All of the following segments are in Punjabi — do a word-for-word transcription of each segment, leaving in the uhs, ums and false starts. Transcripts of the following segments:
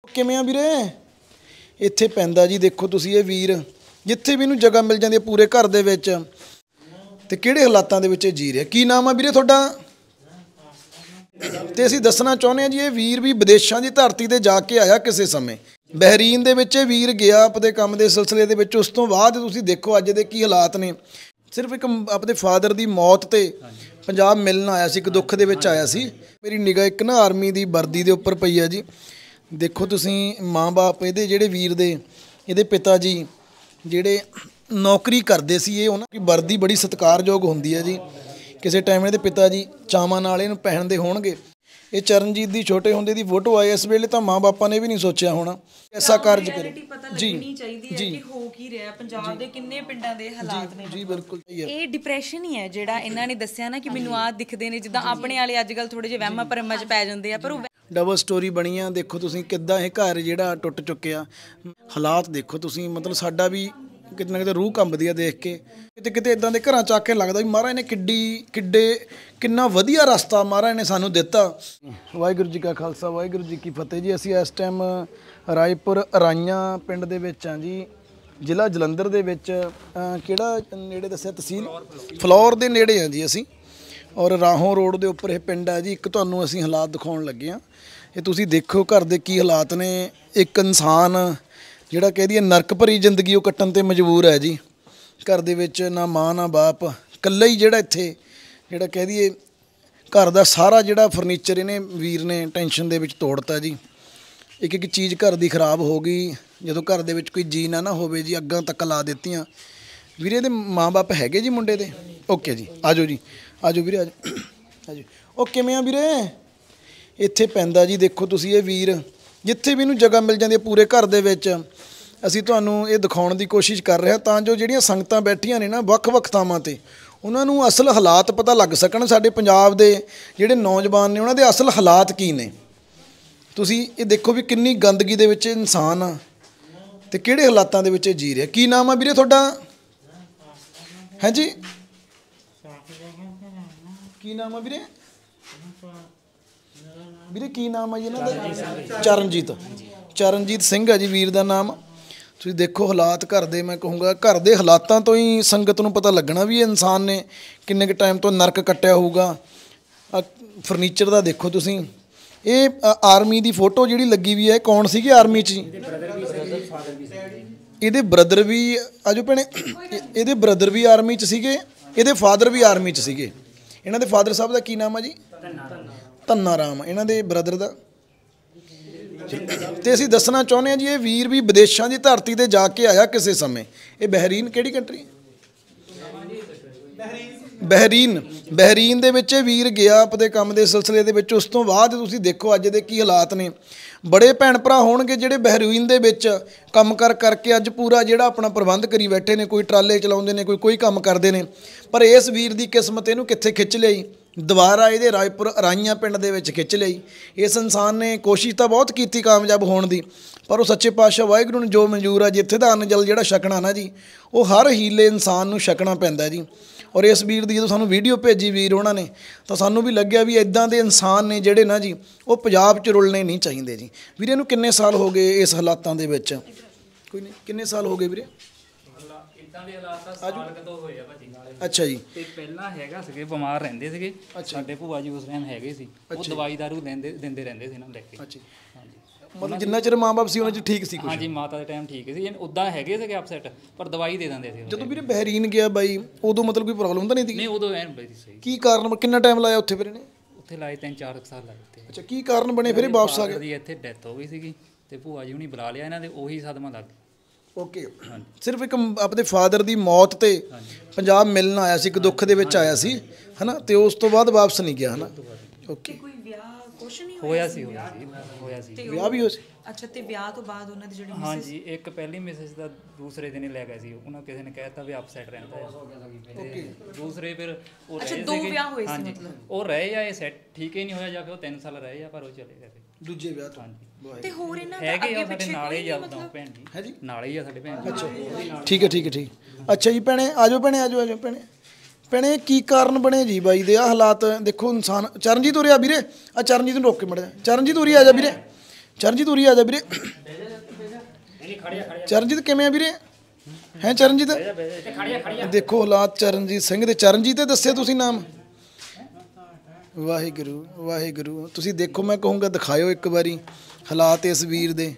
ਕਿਵੇਂ ਆ ਵੀਰੇ ਇੱਥੇ ਪੈਂਦਾ ਜੀ। ਦੇਖੋ ਤੁਸੀਂ ਇਹ ਵੀਰ ਜਿੱਥੇ ਵੀ ਇਹਨੂੰ ਜਗ੍ਹਾ ਮਿਲ ਜਾਂਦੀ ਹੈ ਪੂਰੇ ਘਰ ਦੇ ਵਿੱਚ, ਤੇ ਕਿਹੜੇ ਹਾਲਾਤਾਂ ਦੇ ਵਿੱਚ ਇਹ ਜੀ ਰਿਹਾ। ਕੀ ਨਾਮ ਆ ਵੀਰੇ ਤੁਹਾਡਾ? ਤੇ ਅਸੀਂ ਦੱਸਣਾ ਚਾਹੁੰਦੇ ਹਾਂ ਜੀ, ਇਹ ਵੀਰ ਵੀ ਵਿਦੇਸ਼ਾਂ ਦੀ ਧਰਤੀ ਤੇ ਜਾ ਕੇ ਆਇਆ ਕਿਸੇ ਸਮੇਂ। ਬਹਿਰੀਨ ਦੇ ਵਿੱਚ ਇਹ ਵੀਰ ਗਿਆ ਆਪਣੇ ਕੰਮ ਦੇ ਸਿਲਸਿਲੇ ਦੇ ਵਿੱਚ। ਉਸ ਤੋਂ ਬਾਅਦ ਤੁਸੀਂ ਦੇਖੋ ਅੱਜ ਦੇ ਕੀ ਹਾਲਾਤ ਨੇ। ਸਿਰਫ ਇੱਕ ਆਪਣੇ ਫਾਦਰ ਦੀ ਮੌਤ ਤੇ ਪੰਜਾਬ ਮਿਲਣ ਆਇਆ ਸੀ, ਇੱਕ ਦੁੱਖ ਦੇ ਵਿੱਚ ਆਇਆ ਸੀ। ਮੇਰੀ ਨਿਗਾਹ ਇੱਕ ਨਾ ਆਰਮੀ ਦੀ ਵਰਦੀ ਦੇ ਉੱਪਰ ਪਈ ਆ ਜੀ। ਦੇਖੋ ਤੁਸੀਂ ਮਾਂ ਬਾਪ ਇਹਦੇ ਜਿਹੜੇ ਵੀਰ ਦੇ, ਇਹਦੇ ਪਿਤਾ ਜੀ ਜਿਹੜੇ ਨੌਕਰੀ ਕਰਦੇ ਸੀ। ਇਹ ਉਹਨਾਂ ਦੀ ਵਰਦੀ ਬੜੀ ਸਤਿਕਾਰਯੋਗ ਹੁੰਦੀ ਹੈ ਜੀ। ਕਿਸੇ ਟਾਈਮ ਇਹਦੇ ਪਿਤਾ ਜੀ ਚਾਵਾਂ ਨਾਲ ਇਹਨੂੰ ਪਹਿਨਦੇ ਹੋਣਗੇ। ਇਹ ਚਰਨਜੀਤ ਦੀ ਛੋਟੇ ਹੁੰਦੇ ਦੀ ਫੋਟੋ ਆਈ। ਇਸ ਵੇਲੇ ਤਾਂ ਮਾਂ ਬਾਪਾਂ ਨੇ ਵੀ ਨਹੀਂ ਸੋਚਿਆ ਹੋਣਾ ਐਸਾ ਕਾਰਜ ਕਰੇ। ਜੀ ਜੀ ਕਿ ਹੋ ਕੀ ਰਿਹਾ ਪੰਜਾਬ ਦੇ ਕਿੰਨੇ ਪਿੰਡਾਂ ਦੇ ਹਾਲਾਤ ਨੇ। ਜੀ ਬਿਲਕੁਲ ਇਹ ਡਿਪਰੈਸ਼ਨ ਹੀ ਹੈ ਜਿਹੜਾ ਇਹਨਾਂ ਨੇ ਦੱਸਿਆ ਨਾ ਕਿ ਮੈਨੂੰ ਆਹ ਦਿਖਦੇ ਨੇ। ਜਿੱਦਾਂ ਆਪਣੇ ਵਾਲੇ ਅੱਜ ਕੱਲ੍ਹ ਥੋੜੇ ਜਿਹੇ ਵਹਿਮਾਂ ਭਰਮਾਂ 'ਚ ਪੈ ਜਾਂਦੇ ਆ, ਪਰ ਉਹ ਡਬਲ ਸਟੋਰੀ ਬਣੀ ਆ। ਦੇਖੋ ਤੁਸੀਂ ਕਿੱਦਾਂ ਇਹ ਘਰ ਜਿਹੜਾ ਟੁੱਟ ਚੁੱਕਿਆ। ਹਾਲਾਤ ਦੇਖੋ ਤੁਸੀਂ, ਮਤਲਬ ਸਾਡਾ ਵੀ ਕਿਤੇ ਨਾ ਕਿਤੇ ਰੂਹ ਕੰਬਦੀ ਆ ਦੇਖ ਕੇ। ਕਿਤੇ ਕਿਤੇ ਇੱਦਾਂ ਦੇ ਘਰਾਂ 'ਚ ਆ ਕੇ ਲੱਗਦਾ ਵੀ ਮਹਾਰਾਜ ਨੇ ਕਿੱਡੀ ਕਿੱਡੇ ਕਿੰਨਾ ਵਧੀਆ ਰਸਤਾ ਮਹਾਰਾਜ ਨੇ ਸਾਨੂੰ ਦਿੱਤਾ। ਵਾਹਿਗੁਰੂ ਜੀ ਕਾ ਖਾਲਸਾ ਵਾਹਿਗੁਰੂ ਜੀ ਕੀ ਫਤਿਹ ਜੀ। ਅਸੀਂ ਇਸ ਟਾਈਮ ਰਾਏਪੁਰ ਰਾਈਆਂ ਪਿੰਡ ਦੇ ਵਿੱਚ ਹਾਂ ਜੀ, ਜ਼ਿਲ੍ਹਾ ਜਲੰਧਰ ਦੇ ਵਿੱਚ। ਕਿਹੜਾ ਨੇੜੇ ਦੱਸਿਆ? ਤਹਿਸੀਲ ਫਲੌਰ ਦੇ ਨੇੜੇ ਹਾਂ ਜੀ ਅਸੀਂ, ਔਰ ਰਾਹੋਂ ਰੋਡ ਦੇ ਉੱਪਰ ਇਹ ਪਿੰਡ ਹੈ ਜੀ। ਇੱਕ ਤੁਹਾਨੂੰ ਅਸੀਂ ਹਾਲਾਤ ਦਿਖਾਉਣ ਲੱਗੇ ਹਾਂ। ਇਹ ਤੁਸੀਂ ਦੇਖੋ ਘਰ ਦੇ ਕੀ ਹਾਲਾਤ ਨੇ। ਇੱਕ ਇਨਸਾਨ ਜਿਹੜਾ ਕਹਿ ਦਈਏ ਨਰਕ ਭਰੀ ਜ਼ਿੰਦਗੀ ਉਹ ਕੱਟਣ 'ਤੇ ਮਜਬੂਰ ਹੈ ਜੀ। ਘਰ ਦੇ ਵਿੱਚ ਨਾ ਮਾਂ ਨਾ ਬਾਪ, ਇਕੱਲਾ ਹੀ ਜਿਹੜਾ ਇੱਥੇ ਜਿਹੜਾ ਕਹਿ ਦਈਏ ਘਰ ਦਾ ਸਾਰਾ ਜਿਹੜਾ ਫਰਨੀਚਰ ਇਹਨੇ ਵੀਰ ਨੇ ਟੈਨਸ਼ਨ ਦੇ ਵਿੱਚ ਤੋੜਤਾ ਜੀ। ਇੱਕ ਇੱਕ ਚੀਜ਼ ਘਰ ਦੀ ਖਰਾਬ ਹੋ ਗਈ। ਜਦੋਂ ਘਰ ਦੇ ਵਿੱਚ ਕੋਈ ਜੀ ਨਾ ਨਾ ਹੋਵੇ ਜੀ, ਅੱਗਾਂ ਤੱਕ ਲਾ ਦਿੱਤੀਆਂ। ਵੀਰੇ ਦੇ ਮਾਂ ਬਾਪ ਹੈਗੇ ਜੀ ਮੁੰਡੇ ਦੇ? ਓਕੇ ਜੀ, ਆ ਜਾਓ ਜੀ, ਆ ਜਾਓ ਵੀਰੇ, ਆ ਜਾਓ ਆ ਜਾਓ। ਉਹ ਕਿਵੇਂ ਆ ਵੀਰੇ ਇੱਥੇ ਪੈਂਦਾ ਜੀ। ਦੇਖੋ ਤੁਸੀਂ ਇਹ ਵੀਰ ਜਿੱਥੇ ਵੀ ਇਹਨੂੰ ਜਗ੍ਹਾ ਮਿਲ ਜਾਂਦੀ ਹੈ ਪੂਰੇ ਘਰ ਦੇ ਵਿੱਚ, ਅਸੀਂ ਤੁਹਾਨੂੰ ਇਹ ਦਿਖਾਉਣ ਦੀ ਕੋਸ਼ਿਸ਼ ਕਰ ਰਹੇ ਹਾਂ ਤਾਂ ਜੋ ਜਿਹੜੀਆਂ ਸੰਗਤਾਂ ਬੈਠੀਆਂ ਨੇ ਨਾ ਵੱਖ-ਵੱਖ ਥਾਵਾਂ 'ਤੇ, ਉਹਨਾਂ ਨੂੰ ਅਸਲ ਹਾਲਾਤ ਪਤਾ ਲੱਗ ਸਕਣ। ਸਾਡੇ ਪੰਜਾਬ ਦੇ ਜਿਹੜੇ ਨੌਜਵਾਨ ਨੇ ਉਹਨਾਂ ਦੇ ਅਸਲ ਹਾਲਾਤ ਕੀ ਨੇ। ਤੁਸੀਂ ਇਹ ਦੇਖੋ ਵੀ ਕਿੰਨੀ ਗੰਦਗੀ ਦੇ ਵਿੱਚ ਇਨਸਾਨ ਆ ਤੇ ਕਿਹੜੇ ਹਾਲਾਤਾਂ ਦੇ ਵਿੱਚ ਇਹ ਜੀ ਰਿਹਾ। ਕੀ ਨਾਮ ਆ ਵੀਰੇ ਤੁਹਾਡਾ? ਹੈ ਜੀ, ਕੀ ਨਾਮ ਆ ਵੀਰੇ? ਵੀਰੇ ਕੀ ਨਾਮ ਆ ਜੀ ਇਹਨਾਂ ਦਾ? ਚਰਨਜੀਤ। ਚਰਨਜੀਤ ਸਿੰਘ ਆ ਜੀ ਵੀਰ ਦਾ ਨਾਮ। ਤੁਸੀਂ ਦੇਖੋ ਹਾਲਾਤ ਘਰ ਦੇ, ਮੈਂ ਕਹੂੰਗਾ ਘਰ ਦੇ ਹਾਲਾਤਾਂ ਤੋਂ ਹੀ ਸੰਗਤ ਨੂੰ ਪਤਾ ਲੱਗਣਾ ਵੀ ਇਹ ਇਨਸਾਨ ਨੇ ਕਿੰਨੇ ਕੁ ਟਾਈਮ ਤੋਂ ਨਰਕ ਕੱਟਿਆ ਹੋਊਗਾ। ਫਰਨੀਚਰ ਦਾ ਦੇਖੋ ਤੁਸੀਂ। ਇਹ ਆਰਮੀ ਦੀ ਫੋਟੋ ਜਿਹੜੀ ਲੱਗੀ ਵੀ ਹੈ, ਕੌਣ ਸੀਗੇ ਆਰਮੀ 'ਚ? ਇਹਦੇ ਬ੍ਰਦਰ ਵੀ, ਆਜੋ ਭੈਣੇ, ਇਹਦੇ ਬ੍ਰਦਰ ਵੀ ਆਰਮੀ 'ਚ ਸੀਗੇ, ਇਹਦੇ ਫਾਦਰ ਵੀ ਆਰਮੀ 'ਚ ਸੀਗੇ। ਇਹਨਾਂ ਦੇ ਫਾਦਰ ਸਾਹਿਬ ਦਾ ਕੀ ਨਾਮ ਆ ਜੀ? ਧੰਨਾ ਰਾਮ, ਇਹਨਾਂ ਦੇ ਬ੍ਰਦਰ ਦਾ। ਤੇ ਅਸੀਂ ਦੱਸਣਾ ਚਾਹੁੰਦੇ ਹਾਂ ਜੀ, ਇਹ ਵੀਰ ਵੀ ਵਿਦੇਸ਼ਾਂ ਦੀ ਧਰਤੀ ਤੇ ਜਾ ਕੇ ਆਇਆ ਕਿਸੇ ਸਮੇਂ। ਇਹ ਬਹਿਰੀਨ, ਕਿਹੜੀ ਕੰਟਰੀ? ਬਹਿਰੀਨ। ਬਹਿਰੀਨ ਦੇ ਵਿੱਚ ਇਹ ਵੀਰ ਗਿਆ ਆਪਣੇ ਕੰਮ ਦੇ ਸਿਲਸਿਲੇ ਦੇ ਵਿੱਚ। ਉਸ ਤੋਂ ਬਾਅਦ ਤੁਸੀਂ ਦੇਖੋ ਅੱਜ ਦੇ ਕੀ ਹਾਲਾਤ ਨੇ। ਬੜੇ ਭੈਣ ਭਰਾ ਹੋਣਗੇ ਜਿਹੜੇ ਬਹਿਰੀਨ ਦੇ ਵਿੱਚ ਕੰਮ ਕਰ ਕਰਕੇ ਅੱਜ ਪੂਰਾ ਜਿਹੜਾ ਆਪਣਾ ਪ੍ਰਬੰਧ ਕਰੀ ਬੈਠੇ ਨੇ। ਕੋਈ ਟਰਾਲੇ ਚਲਾਉਂਦੇ ਨੇ, ਕੋਈ ਕੋਈ ਕੰਮ ਕਰਦੇ ਨੇ। ਪਰ ਇਸ ਵੀਰ ਦੀ ਕਿਸਮਤ ਇਹਨੂੰ ਕਿੱਥੇ ਖਿੱਚ ਲਈ? ਦੁਬਾਰਾ ਇਹਦੇ ਰਾਏਪੁਰ ਰਾਈਆਂ ਪਿੰਡ ਦੇ ਵਿੱਚ ਖਿੱਚ ਲਈ। ਇਸ ਇਨਸਾਨ ਨੇ ਕੋਸ਼ਿਸ਼ ਤਾਂ ਬਹੁਤ ਕੀਤੀ ਕਾਮਯਾਬ ਹੋਣ ਦੀ, ਪਰ ਉਹ ਸੱਚੇ ਪਾਤਸ਼ਾਹ ਵਾਹਿਗੁਰੂ ਨੂੰ ਜੋ ਮਨਜ਼ੂਰ ਆ, ਜਿੱਥੇ ਦਾ ਅੰਨ ਜਲ ਜਿਹੜਾ ਛਕਣਾ ਨਾ ਜੀ, ਉਹ ਹਰ ਹੀਲੇ ਇਨਸਾਨ ਨੂੰ ਛਕਣਾ ਪੈਂਦਾ ਜੀ। ਔਰ ਇਸ ਵੀਰ ਦੀ ਜਦੋਂ ਸਾਨੂੰ ਵੀਡੀਓ ਭੇਜੀ ਵੀਰ ਉਹਨਾਂ ਨੇ, ਤਾਂ ਸਾਨੂੰ ਵੀ ਲੱਗਿਆ ਵੀ ਇੱਦਾਂ ਦੇ ਇਨਸਾਨ ਨੇ ਜਿਹੜੇ ਨਾ ਜੀ, ਉਹ ਪੰਜਾਬ 'ਚ ਰੁਲਣੇ ਨਹੀਂ ਚਾਹੀਦੇ ਜੀ। ਵੀਰੇ ਨੂੰ ਕਿੰਨੇ ਸਾਲ ਹੋ ਗਏ ਇਸ ਹਾਲਾਤਾਂ ਦੇ ਵਿੱਚ? ਕੋਈ ਨਹੀਂ, ਕਿੰਨੇ ਸਾਲ ਹੋ ਗਏ ਵੀਰੇ? ਇਦਾਂ ਦੇ ਹਾਲਾਤ ਤਾਂ ਸਾਲ ਕਦੋਂ ਹੋਏ ਆ ਭਾਜੀ। ਅੱਛਾ ਜੀ। ਤੇ ਪਹਿਲਾਂ ਹੈਗਾ ਸੀਗੇ, ਬਿਮਾਰ ਰਹਿੰਦੇ ਸੀਗੇ ਸਾਡੇ ਭੂਆ ਜੀ ਉਸ ਟਾਈਮ ਹੈਗੇ ਸੀ। ਉਹ ਦਵਾਈ ਦਾਰੂ ਲੈਂਦੇ ਦਿੰਦੇ ਰਹਿੰਦੇ ਸੀ ਨਾ ਲੈ ਕੇ। ਅੱਛਾ, ਮਤਲਬ ਜਿੰਨਾ ਚਿਰ ਮਾਂ ਬਾਪ ਸੀ ਉਹਨਾਂ 'ਚ ਠੀਕ ਸੀ ਕੁਛ? ਹਾਂਜੀ, ਮਾਤਾ ਦੇ ਟਾਈਮ ਠੀਕ ਸੀ। ਉੱਦਾਂ ਹੈਗੇ ਸੀਗੇ ਅਪਸੈਟ, ਪਰ ਦਵਾਈ ਦੇ ਦਿੰਦੇ ਸੀ। ਜਦੋਂ ਵੀਰੇ ਬਹਿਰੀਨ ਗਿਆ ਬਾਈ, ਉਦੋਂ ਮਤਲਬ ਕੋਈ ਪ੍ਰੋਬਲਮ ਤਾਂ ਨਹੀਂ ਸੀ? ਨਹੀਂ, ਉਦੋਂ ਐਨ ਬਈ ਸਹੀ। ਕੀ ਕਾਰਨ, ਕਿੰਨਾ ਟਾਈਮ ਲਾਇਆ ਉੱਥੇ ਫਿਰ ਇਹਨੇ? ਉੱਥੇ ਲਾਏ ਤਿੰਨ ਚਾਰ ਸਾਲ ਲਾਏ ਉੱਥੇ। ਅੱਛਾ, ਕੀ ਕਾਰਨ ਬਣੇ ਫਿਰ ਇਹ ਵਾਪਸ ਆ ਗਏ? ਜੀ ਇੱਥੇ ਡੈਥ ਹੋ ਗਈ ਸੀਗੀ ਤੇ ਭੂਆ ਜੀ ਹੁਣੀ ਬੁਲਾ ਲਿਆ ਇਹਨਾਂ ਦੇ, ਉਹੀ ਸਦਮਾ ਲੱਗ ਗਿਆ। ਓਕੇ, ਸਿਰਫ ਇੱਕ ਆਪਣੇ ਫਾਦਰ ਦੀ ਮੌਤ ਤੇ ਪੰਜਾਬ ਮਿਲਣ ਆਇਆ ਸੀ, ਇੱਕ ਦੁੱਖ ਦੇ ਵਿੱਚ ਆਇਆ ਸੀ, ਹਨਾ, ਤੇ ਉਸ ਤੋਂ ਬਾਅਦ ਵਾਪਸ ਨਹੀਂ ਗਿਆ, ਹਨਾ। ਓਕੇ, ਕੋਈ ਵਿਆਹ ਕੁਛ ਨਹੀਂ ਹੋਇਆ ਸੀ? ਹੋਇਆ ਸੀ ਹੋਇਆ ਸੀ ਵਿਆਹ ਵੀ ਹੋਇਆ ਸੀ? ਅੱਛਾ, ਤੇ ਵਿਆਹ ਤੋਂ ਬਾਅਦ ਉਹਨਾਂ ਦੀ ਜਿਹੜੀ ਮਿਸਿਸ? ਹਾਂਜੀ, ਇੱਕ ਪਹਿਲੀ ਮਿਸਿਸ ਦਾ ਦੂਸਰੇ ਦਿਨ ਹੀ ਲੈ ਗਏ ਸੀ। ਉਹਨਾਂ ਕਿਸੇ ਨੇ ਕਹਿਤਾ ਵੀ ਅਪਸੈਟ ਰਹਿੰਦਾ ਹੈ। ਓਕੇ, ਦੂਸਰੇ ਫਿਰ ਉਹ ਅੱਛਾ, ਦੋ ਵਿਆਹ ਹੋਏ ਸੀ ਮਤਲਬ? ਉਹ ਰਹੇ ਆ, ਇਹ ਸੈੱਟ ਠੀਕ ਹੀ ਨਹੀਂ ਹੋਇਆ, ਜਾਂ ਫਿਰ ਉਹ ਤਿੰਨ ਸਾਲ ਰਹੇ ਆ, ਪਰ ਉਹ ਚਲੇ ਗਏ ਦੂਜੇ ਵਿਆਹ ਤੋਂ। ਹਾਂਜੀ, ਤੇ ਹੋਰ ਇਹਨਾਂ ਦਾ ਹੈਗੇ ਆ ਅੱਗੇ ਸਾਡੇ ਪਿੱਛੇ ਨਾਲ ਹੀ ਆ ਮਤਲਬ? ਭੈਣ ਜੀ। ਹੈ ਜੀ, ਨਾਲ ਹੀ ਆ ਸਾਡੇ ਭੈਣ ਜੀ। ਅੱਛਾ, ਠੀਕ ਹੈ ਠੀਕ ਹੈ ਠੀਕ। ਅੱਛਾ ਜੀ ਭੈਣੇ, ਆ ਜਾਓ ਭੈਣੇ, ਆ ਜਾਓ ਆ ਜਾਓ ਭੈਣੇ। ਭੈਣੇ ਕੀ ਕਾਰਨ ਬਣੇ ਜੀ ਬਾਈ ਦੇ ਆਹ ਹਾਲਾਤ? ਦੇਖੋ ਇਨਸਾਨ। ਚਰਨਜੀਤ ਉਰੇ ਆ ਵੀਰੇ, ਆ ਚਰਨਜੀਤ ਨੂੰ ਰੋਕ ਕੇ ਮੜਿਆ। ਚਰਨਜੀਤ ਉਰੇ ਆ ਜਾ ਵੀਰੇ। ਚਰਨਜੀਤ ਉਰੀ ਆ ਜਾ ਵੀਰੇ। ਚਰਨਜੀਤ ਕਿਵੇਂ ਆ ਵੀਰੇ? ਹੈ ਚਰਨਜੀਤ ਦੇਖੋ ਹਾਲਾਤ ਚਰਨਜੀਤ ਸਿੰਘ ਦੇ। ਚਰਨਜੀਤ ਦੱਸਿਆ ਤੁਸੀਂ ਨਾਮ? ਵਾਹਿਗੁਰੂ ਵਾਹਿਗੁਰੂ। ਤੁਸੀਂ ਦੇਖੋ, ਮੈਂ ਕਹੂੰਗਾ ਦਿਖਾਇਓ ਇੱਕ ਵਾਰੀ ਹਾਲਾਤ ਇਸ ਵੀਰ ਦੇ।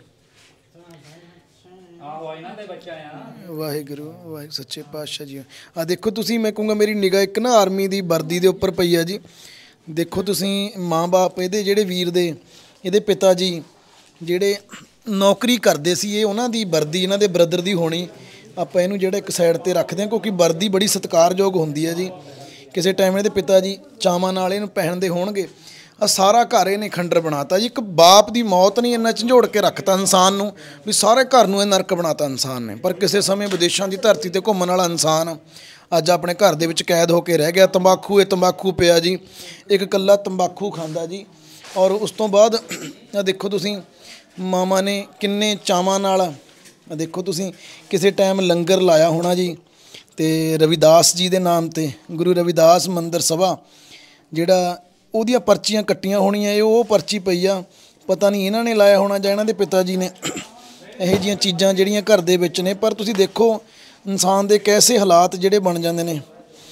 ਵਾਹਿਗੁਰੂ ਵਾਹਿਗੁਰੂ ਸੱਚੇ ਪਾਤਸ਼ਾਹ ਜੀ। ਆ ਦੇਖੋ ਤੁਸੀਂ, ਮੈਂ ਕਹੂੰਗਾ ਮੇਰੀ ਨਿਗਾਹ ਇੱਕ ਨਾ ਆਰਮੀ ਦੀ ਵਰਦੀ ਦੇ ਉੱਪਰ ਪਈ ਆ ਜੀ। ਦੇਖੋ ਤੁਸੀਂ, ਮਾਂ ਬਾਪ ਇਹਦੇ ਜਿਹੜੇ ਵੀਰ ਦੇ, ਇਹਦੇ ਪਿਤਾ ਜੀ ਜਿਹੜੇ ਨੌਕਰੀ ਕਰਦੇ ਸੀ, ਇਹ ਉਹਨਾਂ ਦੀ ਵਰਦੀ ਇਹਨਾਂ ਦੇ ਬ੍ਰਦਰ ਦੀ ਹੋਣੀ। ਆਪਾਂ ਇਹਨੂੰ ਜਿਹੜਾ ਇੱਕ ਸਾਈਡ 'ਤੇ ਰੱਖਦੇ ਹਾਂ, ਕਿਉਂਕਿ ਵਰਦੀ ਬੜੀ ਸਤਿਕਾਰਯੋਗ ਹੁੰਦੀ ਹੈ ਜੀ। ਕਿਸੇ ਟਾਈਮ ਇਹਦੇ ਪਿਤਾ ਜੀ ਚਾਵਾਂ ਨਾਲ ਇਹਨੂੰ ਪਹਿਨਦੇ ਹੋਣਗੇ। ਆ ਸਾਰਾ ਘਰ ਇਹਨੇ ਖੰਡਰ ਬਣਾਤਾ ਜੀ। ਇੱਕ ਬਾਪ ਦੀ ਮੌਤ ਨਹੀਂ ਇੰਨਾ ਝੰਜੋੜ ਕੇ ਰੱਖਤਾ ਇਨਸਾਨ ਨੂੰ, ਵੀ ਸਾਰੇ ਘਰ ਨੂੰ ਇਹ ਨਰਕ ਬਣਾਤਾ ਇਨਸਾਨ ਨੇ। ਪਰ ਕਿਸੇ ਸਮੇਂ ਵਿਦੇਸ਼ਾਂ ਦੀ ਧਰਤੀ 'ਤੇ ਘੁੰਮਣ ਵਾਲਾ ਇਨਸਾਨ ਅੱਜ ਆਪਣੇ ਘਰ ਦੇ ਵਿੱਚ ਕੈਦ ਹੋ ਕੇ ਰਹਿ ਗਿਆ। ਤੰਬਾਕੂ ਇਹ ਤੰਬਾਕੂ ਪਿਆ ਜੀ, ਇੱਕ ਇਕੱਲਾ ਤੰਬਾਕੂ ਖਾਂਦਾ ਜੀ। ਔਰ ਉਸ ਤੋਂ ਬਾਅਦ ਆ ਦੇਖੋ ਤੁਸੀਂ, ਮਾਮਾ ਨੇ ਕਿੰਨੇ ਚਾਵਾਂ ਨਾਲ, ਆ ਦੇਖੋ ਤੁਸੀਂ, ਕਿਸੇ ਟਾਈਮ ਲੰਗਰ ਲਾਇਆ ਹੋਣਾ ਜੀ। ਅਤੇ ਰਵਿਦਾਸ ਜੀ ਦੇ ਨਾਮ 'ਤੇ ਗੁਰੂ ਰਵਿਦਾਸ ਮੰਦਰ ਸਭਾ, ਜਿਹੜਾ ਉਹਦੀਆਂ ਪਰਚੀਆਂ ਕੱਟੀਆਂ ਹੋਣੀਆਂ। ਇਹ ਉਹ ਪਰਚੀ ਪਈ ਆ, ਪਤਾ ਨਹੀਂ ਇਹਨਾਂ ਨੇ ਲਾਇਆ ਹੋਣਾ ਜਾਂ ਇਹਨਾਂ ਦੇ ਪਿਤਾ ਜੀ ਨੇ। ਇਹੋ ਜਿਹੀਆਂ ਚੀਜ਼ਾਂ ਜਿਹੜੀਆਂ ਘਰ ਦੇ ਵਿੱਚ ਨੇ। ਪਰ ਤੁਸੀਂ ਦੇਖੋ ਇਨਸਾਨ ਦੇ ਕੈਸੇ ਹਾਲਾਤ ਜਿਹੜੇ ਬਣ ਜਾਂਦੇ ਨੇ।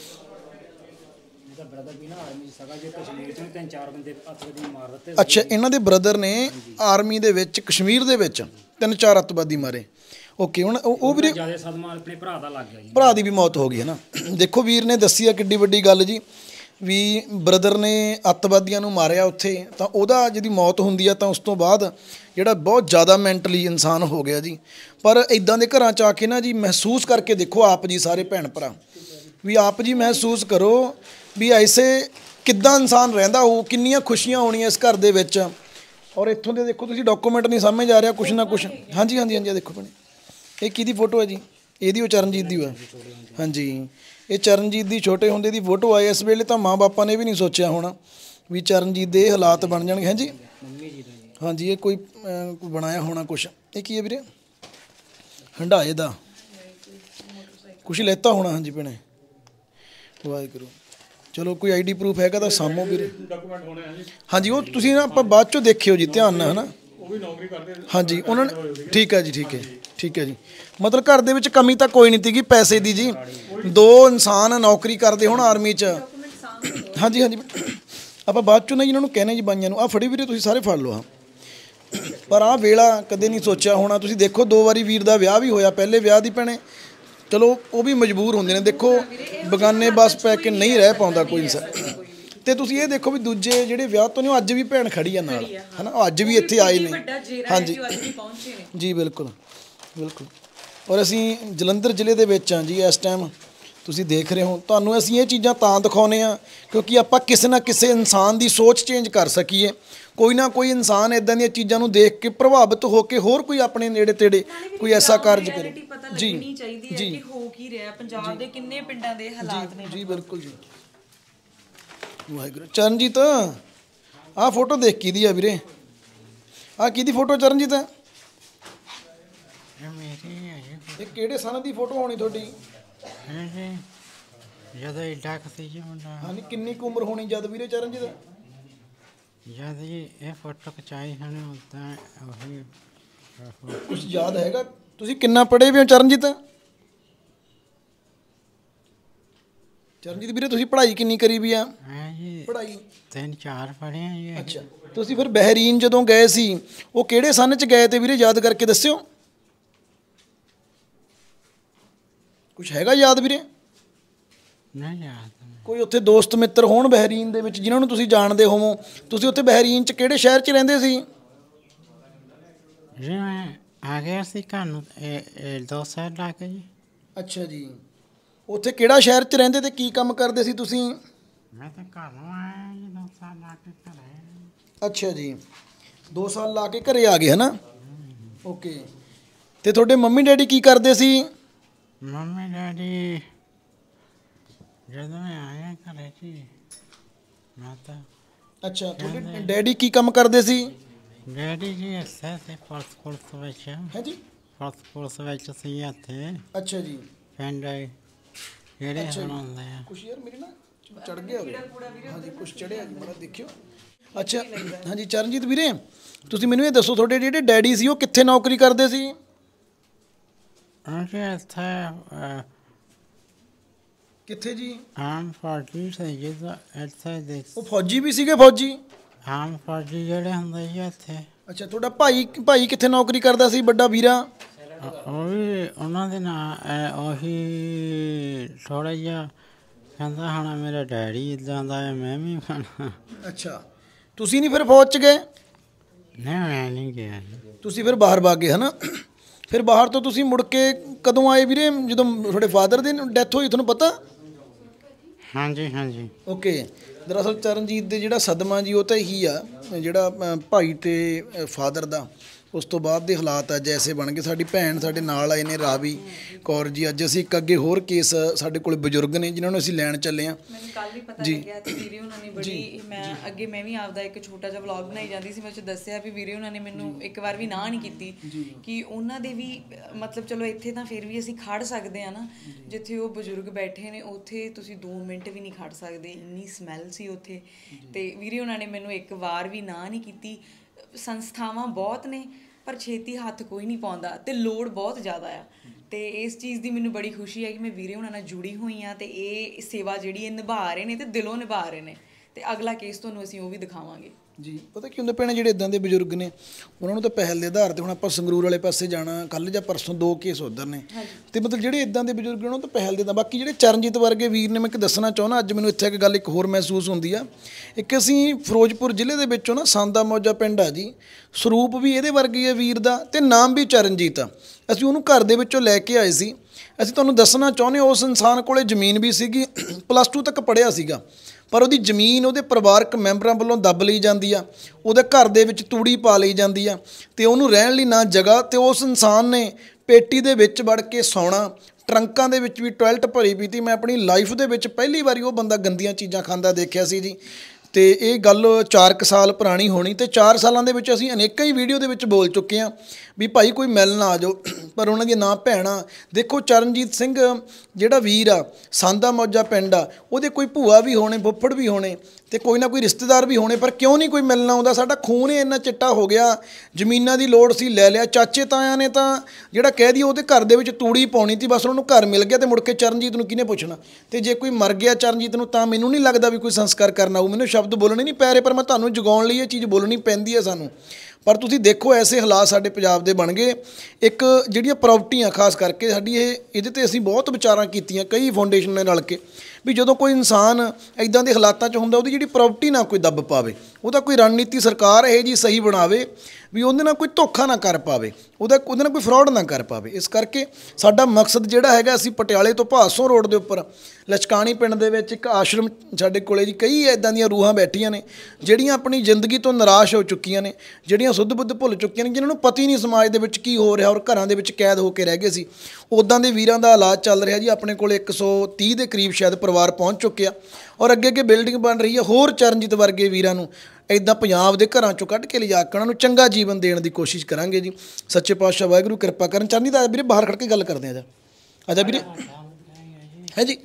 ਅੱਛਾ, ਇਹਨਾਂ ਦੇ ਬ੍ਰਦਰ ਨੇ ਆਰਮੀ ਦੇ ਵਿੱਚ ਕਸ਼ਮੀਰ ਦੇ ਵਿੱਚ ਤਿੰਨ ਚਾਰ ਅੱਤਵਾਦੀ ਮਾਰੇ। ਓਕੇ, ਹੁਣ ਉਹ ਉਹ ਵੀਰੇ ਜਿਆਦਾ ਸਦਮਾ ਆਪਣੇ ਭਰਾ ਦਾ ਲੱਗ ਗਿਆ ਜੀ। ਭਰਾ ਦੀ ਵੀ ਮੌਤ ਹੋ ਗਈ ਹੈ ਨਾ। ਦੇਖੋ ਵੀਰ ਨੇ ਦੱਸੀ ਆ ਕਿੱਡੀ ਵੱਡੀ ਗੱਲ ਜੀ, ਵੀ ਬ੍ਰਦਰ ਨੇ ਅੱਤਵਾਦੀਆਂ ਨੂੰ ਮਾਰਿਆ ਉੱਥੇ, ਤਾਂ ਉਹਦਾ ਜਿਹਦੀ ਮੌਤ ਹੁੰਦੀ ਆ ਤਾਂ ਉਸ ਤੋਂ ਬਾਅਦ ਜਿਹੜਾ ਬਹੁਤ ਜ਼ਿਆਦਾ ਮੈਂਟਲੀ ਇਨਸਾਨ ਹੋ ਗਿਆ ਜੀ। ਪਰ ਇੱਦਾਂ ਦੇ ਘਰਾਂ 'ਚ ਆ ਕੇ ਨਾ ਜੀ ਮਹਿਸੂਸ ਕਰਕੇ ਦੇਖੋ ਆਪ ਜੀ, ਸਾਰੇ ਭੈਣ ਭਰਾ ਵੀ ਆਪ ਜੀ ਮਹਿਸੂਸ ਕਰੋ ਵੀ ਐਸੇ ਕਿੱਦਾਂ ਇਨਸਾਨ ਰਹਿੰਦਾ ਹੋ, ਕਿੰਨੀਆਂ ਖੁਸ਼ੀਆਂ ਹੋਣੀਆਂ ਇਸ ਘਰ ਦੇ ਵਿੱਚ। ਔਰ ਇੱਥੋਂ ਦੇ ਦੇਖੋ ਤੁਸੀਂ, ਡਾਕੂਮੈਂਟ ਨਹੀਂ ਸਮਝ ਆ ਰਿਹਾ ਕੁਛ ਨਾ ਕੁਛ। ਹਾਂਜੀ ਹਾਂਜੀ ਹਾਂਜੀ, ਦੇਖੋ ਭੈਣੇ, ਇਹ ਕਿਹਦੀ ਫੋਟੋ ਹੈ ਜੀ? ਇਹਦੀ ਉਹ ਚਰਨਜੀਤ ਦੀ ਹੋਇਆ। ਹਾਂਜੀ, ਇਹ ਚਰਨਜੀਤ ਦੀ ਛੋਟੇ ਹੁੰਦੇ ਦੀ ਫੋਟੋ ਆਈ। ਇਸ ਵੇਲੇ ਤਾਂ ਮਾਂ ਬਾਪਾਂ ਨੇ ਵੀ ਨਹੀਂ ਸੋਚਿਆ ਹੋਣਾ ਵੀ ਚਰਨਜੀਤ ਦੇ ਹਾਲਾਤ ਬਣ ਜਾਣਗੇ। ਹਾਂਜੀ ਹਾਂਜੀ, ਇਹ ਕੋਈ ਕੋਈ ਬਣਾਇਆ ਹੋਣਾ ਕੁਛ। ਇਹ ਕੀ ਹੈ ਵੀਰੇ? ਹੰਡਾਏ ਦਾ ਕੁਛ ਲੈਤਾ ਹੋਣਾ। ਹਾਂਜੀ ਭੈਣੇ, ਵਾਹਿਗੁਰੂ। ਚਲੋ ਕੋਈ ਆਈ ਡੀ ਪ੍ਰੂਫ ਹੈਗਾ ਤਾਂ ਸਾਹਮੋ ਵੀਰੇ। ਹਾਂਜੀ, ਉਹ ਤੁਸੀਂ ਨਾ ਆਪਾਂ ਬਾਅਦ 'ਚੋਂ ਦੇਖਿਓ ਜੀ ਧਿਆਨ ਨਾਲ, ਹੈ ਨਾ। ਹਾਂਜੀ ਉਹਨਾਂ ਨੇ, ਠੀਕ ਹੈ ਜੀ, ਠੀਕ ਹੈ ਠੀਕ ਹੈ ਜੀ। ਮਤਲਬ ਘਰ ਦੇ ਵਿੱਚ ਕਮੀ ਤਾਂ ਕੋਈ ਨਹੀਂ ਸੀਗੀ ਪੈਸੇ ਦੀ ਜੀ। ਦੋ ਇਨਸਾਨ ਨੌਕਰੀ ਕਰਦੇ ਹੁਣ ਆਰਮੀ 'ਚ। ਹਾਂਜੀ ਹਾਂਜੀ, ਆਪਾਂ ਬਾਅਦ 'ਚੋਂ ਨਾ ਜੀ ਇਹਨਾਂ ਨੂੰ ਕਹਿੰਦੇ ਜੀ ਬਾਈਆਂ ਨੂੰ, ਆਹ ਫੜੀ ਵੀਰੇ ਤੁਸੀਂ ਸਾਰੇ ਫੜ ਲਓ। ਆ ਪਰ ਆਹ ਵੇਲਾ ਕਦੇ ਨਹੀਂ ਸੋਚਿਆ ਹੋਣਾ। ਤੁਸੀਂ ਦੇਖੋ ਦੋ ਵਾਰੀ ਵੀਰ ਦਾ ਵਿਆਹ ਵੀ ਹੋਇਆ, ਪਹਿਲੇ ਵਿਆਹ ਦੀ ਭੈਣੇ ਚਲੋ ਉਹ ਵੀ ਮਜਬੂਰ ਹੁੰਦੇ ਨੇ। ਦੇਖੋ ਬਗਾਨੇ ਬਸ ਪੈ ਕੇ ਨਹੀਂ ਰਹਿ ਪਾਉਂਦਾ ਕੋਈ ਇਨਸਾਨ। ਅਤੇ ਤੁਸੀਂ ਇਹ ਦੇਖੋ ਵੀ ਦੂਜੇ ਜਿਹੜੇ ਵਿਆਹ ਤੋਂ ਨੇ ਉਹ ਅੱਜ ਵੀ ਭੈਣ ਖੜੀ ਆ ਨਾਲ, ਹੈ ਨਾ। ਉਹ ਅੱਜ ਵੀ ਇੱਥੇ ਆਏ ਨੇ। ਹਾਂਜੀ ਜੀ, ਬਿਲਕੁਲ ਬਿਲਕੁਲ। ਔਰ ਅਸੀਂ ਜਲੰਧਰ ਜ਼ਿਲ੍ਹੇ ਦੇ ਵਿੱਚ ਹਾਂ ਜੀ ਇਸ ਟਾਈਮ, ਤੁਸੀਂ ਦੇਖ ਰਹੇ ਹੋ। ਤੁਹਾਨੂੰ ਅਸੀਂ ਇਹ ਚੀਜ਼ਾਂ ਤਾਂ ਦਿਖਾਉਂਦੇ ਹਾਂ ਕਿਉਂਕਿ ਆਪਾਂ ਕਿਸੇ ਨਾ ਕਿਸੇ ਇਨਸਾਨ ਦੀ ਸੋਚ ਚੇਂਜ ਕਰ ਸਕੀਏ। ਕੋਈ ਨਾ ਕੋਈ ਇਨਸਾਨ ਇੱਦਾਂ ਦੀਆਂ ਚੀਜ਼ਾਂ ਨੂੰ ਦੇਖ ਕੇ ਪ੍ਰਭਾਵਿਤ ਹੋ ਕੇ ਹੋਰ ਕੋਈ ਆਪਣੇ ਨੇੜੇ ਤੇੜੇ ਕੋਈ ਐਸਾ ਕਾਰਜ ਕਰੇ। ਜੀ ਜੀ, ਹੋ ਕੀ ਰਿਹਾ ਪੰਜਾਬ ਦੇ ਕਿੰਨੇ ਪਿੰਡਾਂ ਦੇ ਹਾਲਾਤ ਨੇ। ਜੀ ਬਿਲਕੁਲ ਜੀ, ਵਾਹਿਗੁਰੂ। ਚਰਨਜੀਤ, ਆਹ ਫੋਟੋ ਦੇਖ ਕਿਹਦੀ ਆ ਵੀਰੇ? ਆਹ ਕਿਹਦੀ ਫੋਟੋ ਚਰਨਜੀਤ? ਇਹ ਕਿਹੜੇ ਸਨ ਦੀ ਫੋਟੋ ਹੋਣੀ ਤੁਹਾਡੀ? ਜਦੋਂ ਏਡਾ ਸੀ ਜੀ ਮੁੰਡਾ। ਹਾਂਜੀ, ਕਿੰਨੀ ਕੁ ਉਮਰ ਹੋਣੀ ਜਦ ਵੀਰੇ ਚਰਨਜੀਤ? ਜਦ ਜੀ ਇਹ ਫੋਟੋ ਖਿਚਾਈ ਹਨ ਉਦਾਂ ਉਹੀ ਕੁਛ ਯਾਦ ਹੈਗਾ? ਤੁਸੀਂ ਕਿੰਨਾ ਪੜ੍ਹੇ ਵੀ ਹੋ ਚਰਨਜੀਤ? ਚਰਨਜੀਤ ਵੀਰੇ ਤੁਸੀਂ ਪੜ੍ਹਾਈ ਕਿੰਨੀ ਕਰੀ ਵੀ ਆ? ਜੀ ਪੜ੍ਹਾਈ ਤਿੰਨ ਚਾਰ ਪੜ੍ਹੇ ਆ ਜੀ। ਅੱਛਾ, ਤੁਸੀਂ ਫਿਰ ਬਹਿਰੀਨ ਜਦੋਂ ਗਏ ਸੀ ਉਹ ਕਿਹੜੇ ਸੰਨ 'ਚ ਗਏ ਤੇ ਵੀਰੇ ਯਾਦ ਕਰਕੇ ਦੱਸਿਓ। ਕੁਛ ਹੈਗਾ ਯਾਦ ਵੀਰੇ? ਨਹੀਂ ਯਾਦ। ਕੋਈ ਉੱਥੇ ਦੋਸਤ ਮਿੱਤਰ ਹੋਣ ਬਹਿਰੀਨ ਦੇ ਵਿੱਚ ਜਿਨ੍ਹਾਂ ਨੂੰ ਤੁਸੀਂ ਜਾਣਦੇ ਹੋਵੋ? ਤੁਸੀਂ ਉੱਥੇ ਬਹਿਰੀਨ 'ਚ ਕਿਹੜੇ ਸ਼ਹਿਰ 'ਚ ਰਹਿੰਦੇ ਸੀ? ਜੀ ਮੈਂ ਆ ਗਿਆ ਸੀ ਘਰ ਨੂੰ ਇਹ ਦੋ ਸਾਲ ਲਾ ਕੇ ਜੀ। ਅੱਛਾ ਜੀ, ਉੱਥੇ ਕਿਹੜਾ ਸ਼ਹਿਰ 'ਚ ਰਹਿੰਦੇ ਤੇ ਕੀ ਕੰਮ ਕਰਦੇ ਸੀ ਤੁਸੀਂ? ਮੈਂ ਤਾਂ ਘਰ ਨੂੰ ਆਇਆ ਜੀ, ਦੋ ਸਾਲ ਲਾ ਕੇ ਘਰੇ। ਅੱਛਾ ਜੀ, ਦੋ ਸਾਲ ਲਾ ਕੇ ਘਰੇ ਆ ਗਏ, ਹੈ ਨਾ। ਓਕੇ, ਅਤੇ ਤੁਹਾਡੇ ਮੰਮੀ ਡੈਡੀ ਕੀ ਕਰਦੇ ਸੀ? ਮੰਮੀ ਡੈਡੀ ਜਦੋਂ ਮੈਂ ਆਇਆ ਘਰੇ ਜੀ ਮੈਂ ਤਾਂ। ਅੱਛਾ, ਤੁਹਾਡੇ ਡੈਡੀ ਕੀ ਕੰਮ ਕਰਦੇ ਸੀ? ਡੈਡੀ ਜੀ ਐਸੇ ਸੀ ਪੁਲਿਸ ਪੁਲਿਸ ਵਿੱਚ। ਹੈ ਜੀ, ਪੁਲਿਸ ਪੁਲਿਸ ਵਿੱਚ ਸੀ ਇੱਥੇ ਅੱਛਾ ਜੀ, ਪਿੰਡ ਜਿਹੜੇ ਅੱਛਾ ਜੀ। ਹੁਣ ਆਉਂਦੇ ਆ। ਕੁਛ ਯਾਰ ਮੇਰੇ ਨਾ ਚੜ ਗਿਆ ਹੋਵੇ। ਹਾਂਜੀ ਕੁਛ ਚੜਿਆ ਜੀ, ਬੜਾ ਦੇਖਿਓ। ਅੱਛਾ ਹਾਂਜੀ ਚਰਨਜੀਤ ਵੀਰੇ ਤੁਸੀਂ ਮੈਨੂੰ ਇਹ ਦੱਸੋ ਤੁਹਾਡੇ ਜਿਹੜੇ ਡੈਡੀ ਸੀ ਉਹ ਕਿੱਥੇ ਨੌਕਰੀ ਕਰਦੇ ਸੀ? ਅਸੀਂ ਇੱਥੇ ਅਹ, ਕਿੱਥੇ ਜੀ? ਆਮ ਫੌਜੀ ਸੀਗੇ ਤਾਂ ਇੱਥੇ ਦੇ ਉਹ ਫੌਜੀ ਵੀ ਸੀਗੇ ਫੌਜੀ? ਆਮ ਫੌਜੀ ਜਿਹੜੇ ਹੁੰਦੇ ਸੀ ਇੱਥੇ ਅੱਛਾ ਤੁਹਾਡਾ ਭਾਈ ਭਾਈ ਕਿੱਥੇ ਨੌਕਰੀ ਕਰਦਾ ਸੀ ਵੱਡਾ ਵੀਰਾ? ਉਹ ਉਹ ਵੀ ਉਹਨਾਂ ਦੇ ਨਾਲ ਉਹੀ ਥੋੜ੍ਹਾ ਜਿਹਾ ਕਹਿੰਦਾ ਹੋਣਾ ਮੇਰਾ ਡੈਡੀ ਇੱਦਾਂ ਦਾ ਹੈ ਮੈਂ ਵੀ ਖਾਣਾ। ਅੱਛਾ ਤੁਸੀਂ ਨਹੀਂ ਫਿਰ ਫੌਜ 'ਚ ਗਏ? ਨਹੀਂ ਮੈਂ ਨਹੀਂ ਗਿਆ ਜੀ। ਤੁਸੀਂ ਫਿਰ ਬਾਹਰ ਭੱਗ ਗਏ ਹਨਾ? ਫਿਰ ਬਾਹਰ ਤੋਂ ਤੁਸੀਂ ਮੁੜ ਕੇ ਕਦੋਂ ਆਏ ਵੀਰੇ ਜਦੋਂ ਤੁਹਾਡੇ ਫਾਦਰ ਦੀ ਡੈਥ ਹੋਈ ਤੁਹਾਨੂੰ ਪਤਾ? ਹਾਂਜੀ ਹਾਂਜੀ ਓਕੇ ਦਰਅਸਲ ਚਰਨਜੀਤ ਦੇ ਜਿਹੜਾ ਸਦਮਾ ਜੀ ਉਹ ਤਾਂ ਇਹੀ ਆ ਜਿਹੜਾ ਅ, ਭਾਈ ਤੇ ਫਾਦਰ ਦਾ ਉਸ ਤੋਂ ਬਾਅਦ ਦੇ ਹਾਲਾਤ ਅੱਜ ਐਸੇ ਬਣ ਗਏ। ਸਾਡੀ ਭੈਣ ਸਾਡੇ ਨਾਲ ਆਏ ਨੇ ਰਾਵੀ ਕੌਰ ਜੀ। ਅੱਜ ਅਸੀਂ ਇੱਕ ਅੱਗੇ ਹੋਰ ਕੇਸ ਸਾਡੇ ਕੋਲ ਬਜ਼ੁਰਗ ਨੇ ਜਿਨ੍ਹਾਂ ਨੂੰ ਅਸੀਂ ਲੈਣ ਚੱਲੇ ਹਾਂ। ਮੈਨੂੰ ਕੱਲ ਵੀ ਪਤਾ ਲੱਗਿਆ ਤੇ ਵੀਰੇ ਉਹਨਾਂ ਨੇ ਬੜੀ ਮੈਂ ਅੱਗੇ ਮੈਂ ਵੀ ਆਪਦਾ ਇੱਕ ਛੋਟਾ ਜਿਹਾ ਵਲੌਗ ਬਣਾਈ ਜਾਂਦੀ ਸੀ ਮੈਂ ਉਹ 'ਚ ਦੱਸਿਆ ਵੀ ਵੀਰੇ ਉਹਨਾਂ ਨੇ ਮੈਨੂੰ ਇੱਕ ਵਾਰ ਵੀ ਨਾ ਨਹੀਂ ਕੀਤੀ ਕਿ ਉਹਨਾਂ ਦੇ ਵੀ ਮਤਲਬ ਚਲੋ ਇੱਥੇ ਤਾਂ ਫਿਰ ਵੀ ਅਸੀਂ ਖੜ ਸਕਦੇ ਆ ਨਾ ਜਿੱਥੇ ਉਹ ਬਜ਼ੁਰਗ ਬੈਠੇ ਨੇ ਉੱਥੇ ਤੁਸੀਂ ਦੋ ਮਿੰਟ ਵੀ ਨਹੀਂ ਖੜ ਸਕਦੇ ਇੰਨੀ ਸਮੈਲ ਸੀ ਉੱਥੇ। ਤੇ ਵੀਰੇ ਉਹਨਾਂ ਨੇ ਮੈਨੂੰ ਇੱਕ ਵਾਰ ਵੀ ਨਾ ਨਹੀਂ ਕੀਤੀ। ਸੰਸਥਾਵਾਂ ਬਹੁਤ ਨੇ ਪਰ ਛੇਤੀ ਹੱਥ ਕੋਈ ਨਹੀਂ ਪਾਉਂਦਾ ਤੇ ਲੋੜ ਬਹੁਤ ਜ਼ਿਆਦਾ ਆ ਤੇ ਇਸ ਚੀਜ਼ ਦੀ ਮੈਨੂੰ ਬੜੀ ਖੁਸ਼ੀ ਹੈ ਕਿ ਮੈਂ ਵੀਰੇ ਉਹਨਾਂ ਨਾਲ ਜੁੜੀ ਹੋਈ ਹਾਂ ਤੇ ਇਹ ਸੇਵਾ ਜਿਹੜੀ ਇਹ ਨਿਭਾ ਰਹੇ ਨੇ ਤੇ ਦਿਲੋਂ ਨਿਭਾ ਰਹੇ ਨੇ ਤੇ ਅਗਲਾ ਕੇਸ ਤੁਹਾਨੂੰ ਅਸੀਂ ਉਹ ਵੀ ਦਿਖਾਵਾਂਗੇ ਜੀ। ਪਤਾ ਕੀ ਹੁੰਦਾ ਭੈਣੇ ਜਿਹੜੇ ਇਦਾਂ ਦੇ ਬਜ਼ੁਰਗ ਨੇ ਉਹਨਾਂ ਨੂੰ ਤਾਂ ਪਹਿਲ ਦੇ ਆਧਾਰ ਤੇ ਹੁਣ ਆਪਾਂ ਸੰਗਰੂਰ ਵਾਲੇ ਪਾਸੇ ਜਾਣਾ ਕੱਲ੍ਹ ਜਾਂ ਪਰਸੋਂ ਦੋ ਕੇਸ ਉੱਧਰ ਨੇ ਤੇ ਮਤਲਬ ਜਿਹੜੇ ਇਦਾਂ ਦੇ ਬਜ਼ੁਰਗ ਨੇ ਉਹਨਾਂ ਤੋਂ ਪਹਿਲ ਦੇ ਤਾਂ ਬਾਕੀ ਜਿਹੜੇ ਚਰਨਜੀਤ ਵਰਗੇ ਵੀਰ ਨੇ ਮੈਂ ਇੱਕ ਦੱਸਣਾ ਚਾਹੁੰਦਾ ਅੱਜ ਮੈਨੂੰ ਇੱਥੇ ਇੱਕ ਗੱਲ ਇੱਕ ਹੋਰ ਮਹਿਸੂਸ ਹੁੰਦੀ ਆ। ਇੱਕ ਅਸੀਂ ਫਿਰੋਜ਼ਪੁਰ ਜ਼ਿਲ੍ਹੇ ਦੇ ਵਿੱਚੋਂ ਨਾ ਸਾਂਦਾ ਮੌਜਾ ਪਿੰਡ ਆ ਜੀ ਸਰੂਪ ਵੀ ਇਹਦੇ ਵਰਗੀ ਹੈ ਵੀਰ ਦਾ ਤੇ ਨਾਮ ਵੀ ਚਰਨਜੀਤ ਆ। ਅਸੀਂ ਉਹਨੂੰ ਘਰ ਦੇ ਵਿੱਚੋਂ ਲੈ ਕੇ ਆਏ ਸੀ। ਅਸੀਂ ਤੁਹਾਨੂੰ ਦੱਸਣਾ ਚਾਹੁੰਦੇ ਉਸ ਇਨਸਾਨ ਕੋਲੇ ਜ਼ਮੀਨ ਵੀ ਸੀਗੀ ਪਲੱਸ ਟੂ ਤੱਕ ਪੜ੍ਹਿਆ ਸੀਗਾ ਪਰ ਉਹਦੀ ਜ਼ਮੀਨ ਉਹਦੇ ਪਰਿਵਾਰਕ ਮੈਂਬਰਾਂ ਵੱਲੋਂ ਦੱਬ ਲਈ ਜਾਂਦੀ ਆ। ਉਹਦੇ ਘਰ ਦੇ ਵਿੱਚ ਤੂੜੀ ਪਾ ਲਈ ਜਾਂਦੀ ਆ ਅਤੇ ਉਹਨੂੰ ਰਹਿਣ ਲਈ ਨਾ ਜਗ੍ਹਾ ਤੇ ਉਸ ਇਨਸਾਨ ਨੇ ਪੇਟੀ ਦੇ ਵਿੱਚ ਵੜ ਕੇ ਸੌਣਾ ਟਰੰਕਾਂ ਦੇ ਵਿੱਚ ਵੀ ਟੋਇਲਟ ਭਰੀ ਪਈ ਤੀ। ਮੈਂ ਆਪਣੀ ਲਾਈਫ ਦੇ ਵਿੱਚ ਪਹਿਲੀ ਵਾਰੀ ਉਹ ਬੰਦਾ ਗੰਦੀਆਂ ਚੀਜ਼ਾਂ ਖਾਂਦਾ ਦੇਖਿਆ ਸੀ ਜੀ। ਅਤੇ ਇਹ ਗੱਲ ਚਾਰ ਕੁ ਸਾਲ ਪੁਰਾਣੀ ਹੋਣੀ ਅਤੇ ਚਾਰ ਸਾਲਾਂ ਦੇ ਵਿੱਚ ਅਸੀਂ ਅਨੇਕਾਂ ਹੀ ਵੀਡੀਓ ਦੇ ਵਿੱਚ ਬੋਲ ਚੁੱਕੇ ਹਾਂ ਵੀ ਭਾਈ ਕੋਈ ਮਿਲ ਨਾ ਆ ਜਾਓ ਪਰ ਉਹਨਾਂ ਦੀ ਨਾ ਭੈਣਾਂ ਦੇਖੋ ਚਰਨਜੀਤ ਸਿੰਘ ਜਿਹੜਾ ਵੀਰ ਆ ਸਾਂਦਾ ਮੌਜਾ ਪਿੰਡ ਆ ਉਹਦੇ ਕੋਈ ਭੂਆ ਵੀ ਹੋਣੇ ਫੁੱਫੜ ਵੀ ਹੋਣੇ ਅਤੇ ਕੋਈ ਨਾ ਕੋਈ ਰਿਸ਼ਤੇਦਾਰ ਵੀ ਹੋਣੇ ਪਰ ਕਿਉਂ ਨਹੀਂ ਕੋਈ ਮਿਲਣਾ ਆਉਂਦਾ। ਸਾਡਾ ਖੂਨ ਹੀ ਇੰਨਾ ਚਿੱਟਾ ਹੋ ਗਿਆ ਜ਼ਮੀਨਾਂ ਦੀ ਲੋੜ ਸੀ ਲੈ ਲਿਆ। ਚਾਚੇ ਤਾਇਆਂ ਨੇ ਤਾਂ ਜਿਹੜਾ ਕਹਿ ਦਈਏ ਉਹਦੇ ਘਰ ਦੇ ਵਿੱਚ ਤੂੜੀ ਪਾਉਣੀ ਤੀ ਬਸ ਉਹਨੂੰ ਘਰ ਮਿਲ ਗਿਆ ਅਤੇ ਮੁੜ ਕੇ ਚਰਨਜੀਤ ਨੂੰ ਕਿਹਨੇ ਪੁੱਛਣਾ ਅਤੇ ਜੇ ਕੋਈ ਮਰ ਗਿਆ ਚਰਨਜੀਤ ਨੂੰ ਤਾਂ ਮੈਨੂੰ ਨਹੀਂ ਲੱਗਦਾ ਵੀ ਕੋਈ ਸੰਸਕਾਰ ਕਰਨਾ ਆਊ। ਮੈਨੂੰ ਸ਼ਬਦ ਬੋਲਣੇ ਨਹੀਂ ਪੈ ਰਹੇ ਪਰ ਮੈਂ ਤੁਹਾਨੂੰ ਜਗਾਉਣ ਲਈ ਇਹ ਚੀਜ਼ ਬੋਲਣੀ ਪੈਂਦੀ ਹੈ ਸਾਨੂੰ। ਪਰ ਤੁਸੀਂ ਦੇਖੋ ਐਸੇ ਹਾਲਾਤ ਸਾਡੇ ਪੰਜਾਬ ਦੇ ਬਣ ਗਏ। ਇੱਕ ਜਿਹੜੀਆਂ ਪ੍ਰਾਪਰਟੀਆਂ ਖਾਸ ਕਰਕੇ ਸਾਡੀ ਇਹ ਇਹਦੇ 'ਤੇ ਅਸੀਂ ਬਹੁਤ ਵਿਚਾਰਾਂ ਕੀਤੀਆਂ ਕਈ ਫਾਊਂਡੇਸ਼ਨ ਨੇ ਰਲ ਕੇ ਵੀ ਜਦੋਂ ਕੋਈ ਇਨਸਾਨ ਇੱਦਾਂ ਦੇ ਹਾਲਾਤਾਂ 'ਚ ਹੁੰਦਾ ਉਹਦੀ ਜਿਹੜੀ ਪ੍ਰਾਪਰਟੀ ਨਾ ਕੋਈ ਦੱਬ ਪਾਵੇ ਉਹਦਾ ਕੋਈ ਰਣਨੀਤੀ ਸਰਕਾਰ ਇਹ ਜੀ ਸਹੀ ਬਣਾਵੇ ਵੀ ਉਹਦੇ ਨਾਲ ਕੋਈ ਧੋਖਾ ਨਾ ਕਰ ਪਾਵੇ ਉਹਦਾ ਉਹਦੇ ਨਾਲ ਕੋਈ ਫਰੋਡ ਨਾ ਕਰ ਪਾਵੇ। ਇਸ ਕਰਕੇ ਸਾਡਾ ਮਕਸਦ ਜਿਹੜਾ ਹੈਗਾ ਅਸੀਂ ਪਟਿਆਲੇ ਤੋਂ ਭਾਸੋਂ ਰੋਡ ਦੇ ਉੱਪਰ ਲਚਕਾਣੀ ਪਿੰਡ ਦੇ ਵਿੱਚ ਇੱਕ ਆਸ਼ਰਮ ਸਾਡੇ ਕੋਲੇ ਜੀ ਕਈ ਇੱਦਾਂ ਦੀਆਂ ਰੂਹਾਂ ਬੈਠੀਆਂ ਨੇ ਜਿਹੜੀਆਂ ਆਪਣੀ ਜ਼ਿੰਦਗੀ ਤੋਂ ਨਿਰਾਸ਼ ਹੋ ਚੁੱਕੀਆਂ ਨੇ ਜਿਹੜੀਆਂ ਸੁੱਧ ਬੁੱਧ ਭੁੱਲ ਚੁੱਕੀਆਂ ਨੇ ਜਿਨ੍ਹਾਂ ਨੂੰ ਪਤਾ ਹੀ ਨਹੀਂ ਸਮਾਜ ਦੇ ਵਿੱਚ ਕੀ ਹੋ ਰਿਹਾ ਔਰ ਘਰਾਂ ਦੇ ਵਿੱਚ ਕੈਦ ਹੋ ਕੇ ਰਹਿ ਗਏ ਸੀ। ਉੱਦਾਂ ਦੇ ਵੀਰਾਂ ਦਾ ਇਲਾਜ ਚੱਲ ਰਿਹਾ ਜੀ। ਆਪਣੇ ਕੋਲ ਇੱਕ ਸੌ ਤੀਹ ਦੇ ਕਰੀਬ ਸ਼ਾਇਦ ਪਰਿਵਾਰ ਪਹੁੰਚ ਚੁੱਕਿਆ ਔਰ ਅੱਗੇ ਅੱਗੇ ਬਿਲਡਿੰਗ ਬਣ ਰਹੀ ਹੈ। ਹੋਰ ਚਰਨਜੀਤ ਵਰਗੇ ਵੀਰਾਂ ਨੂੰ ਇੱਦਾਂ ਪੰਜਾਬ ਦੇ ਘਰਾਂ 'ਚੋਂ ਕੱਢ ਕੇ ਲਿਜਾ ਕੇ ਉਹਨਾਂ ਨੂੰ ਚੰਗਾ ਜੀਵਨ ਦੇਣ ਦੀ ਕੋਸ਼ਿਸ਼ ਕਰਾਂਗੇ ਜੀ। ਸੱਚੇ ਪਾਤਸ਼ਾਹ ਵਾਹਿਗੁਰੂ ਕਿਰਪਾ ਕਰਨ। ਚਰਨਜੀਤ ਆ ਵੀਰੇ ਬਾਹਰ ਖੜ੍ਹ ਕੇ ਗੱਲ ਕਰਦੇ ਆ ਜਾ ਆਜਾ ਵੀਰੇ ਹੈ ਜੀ।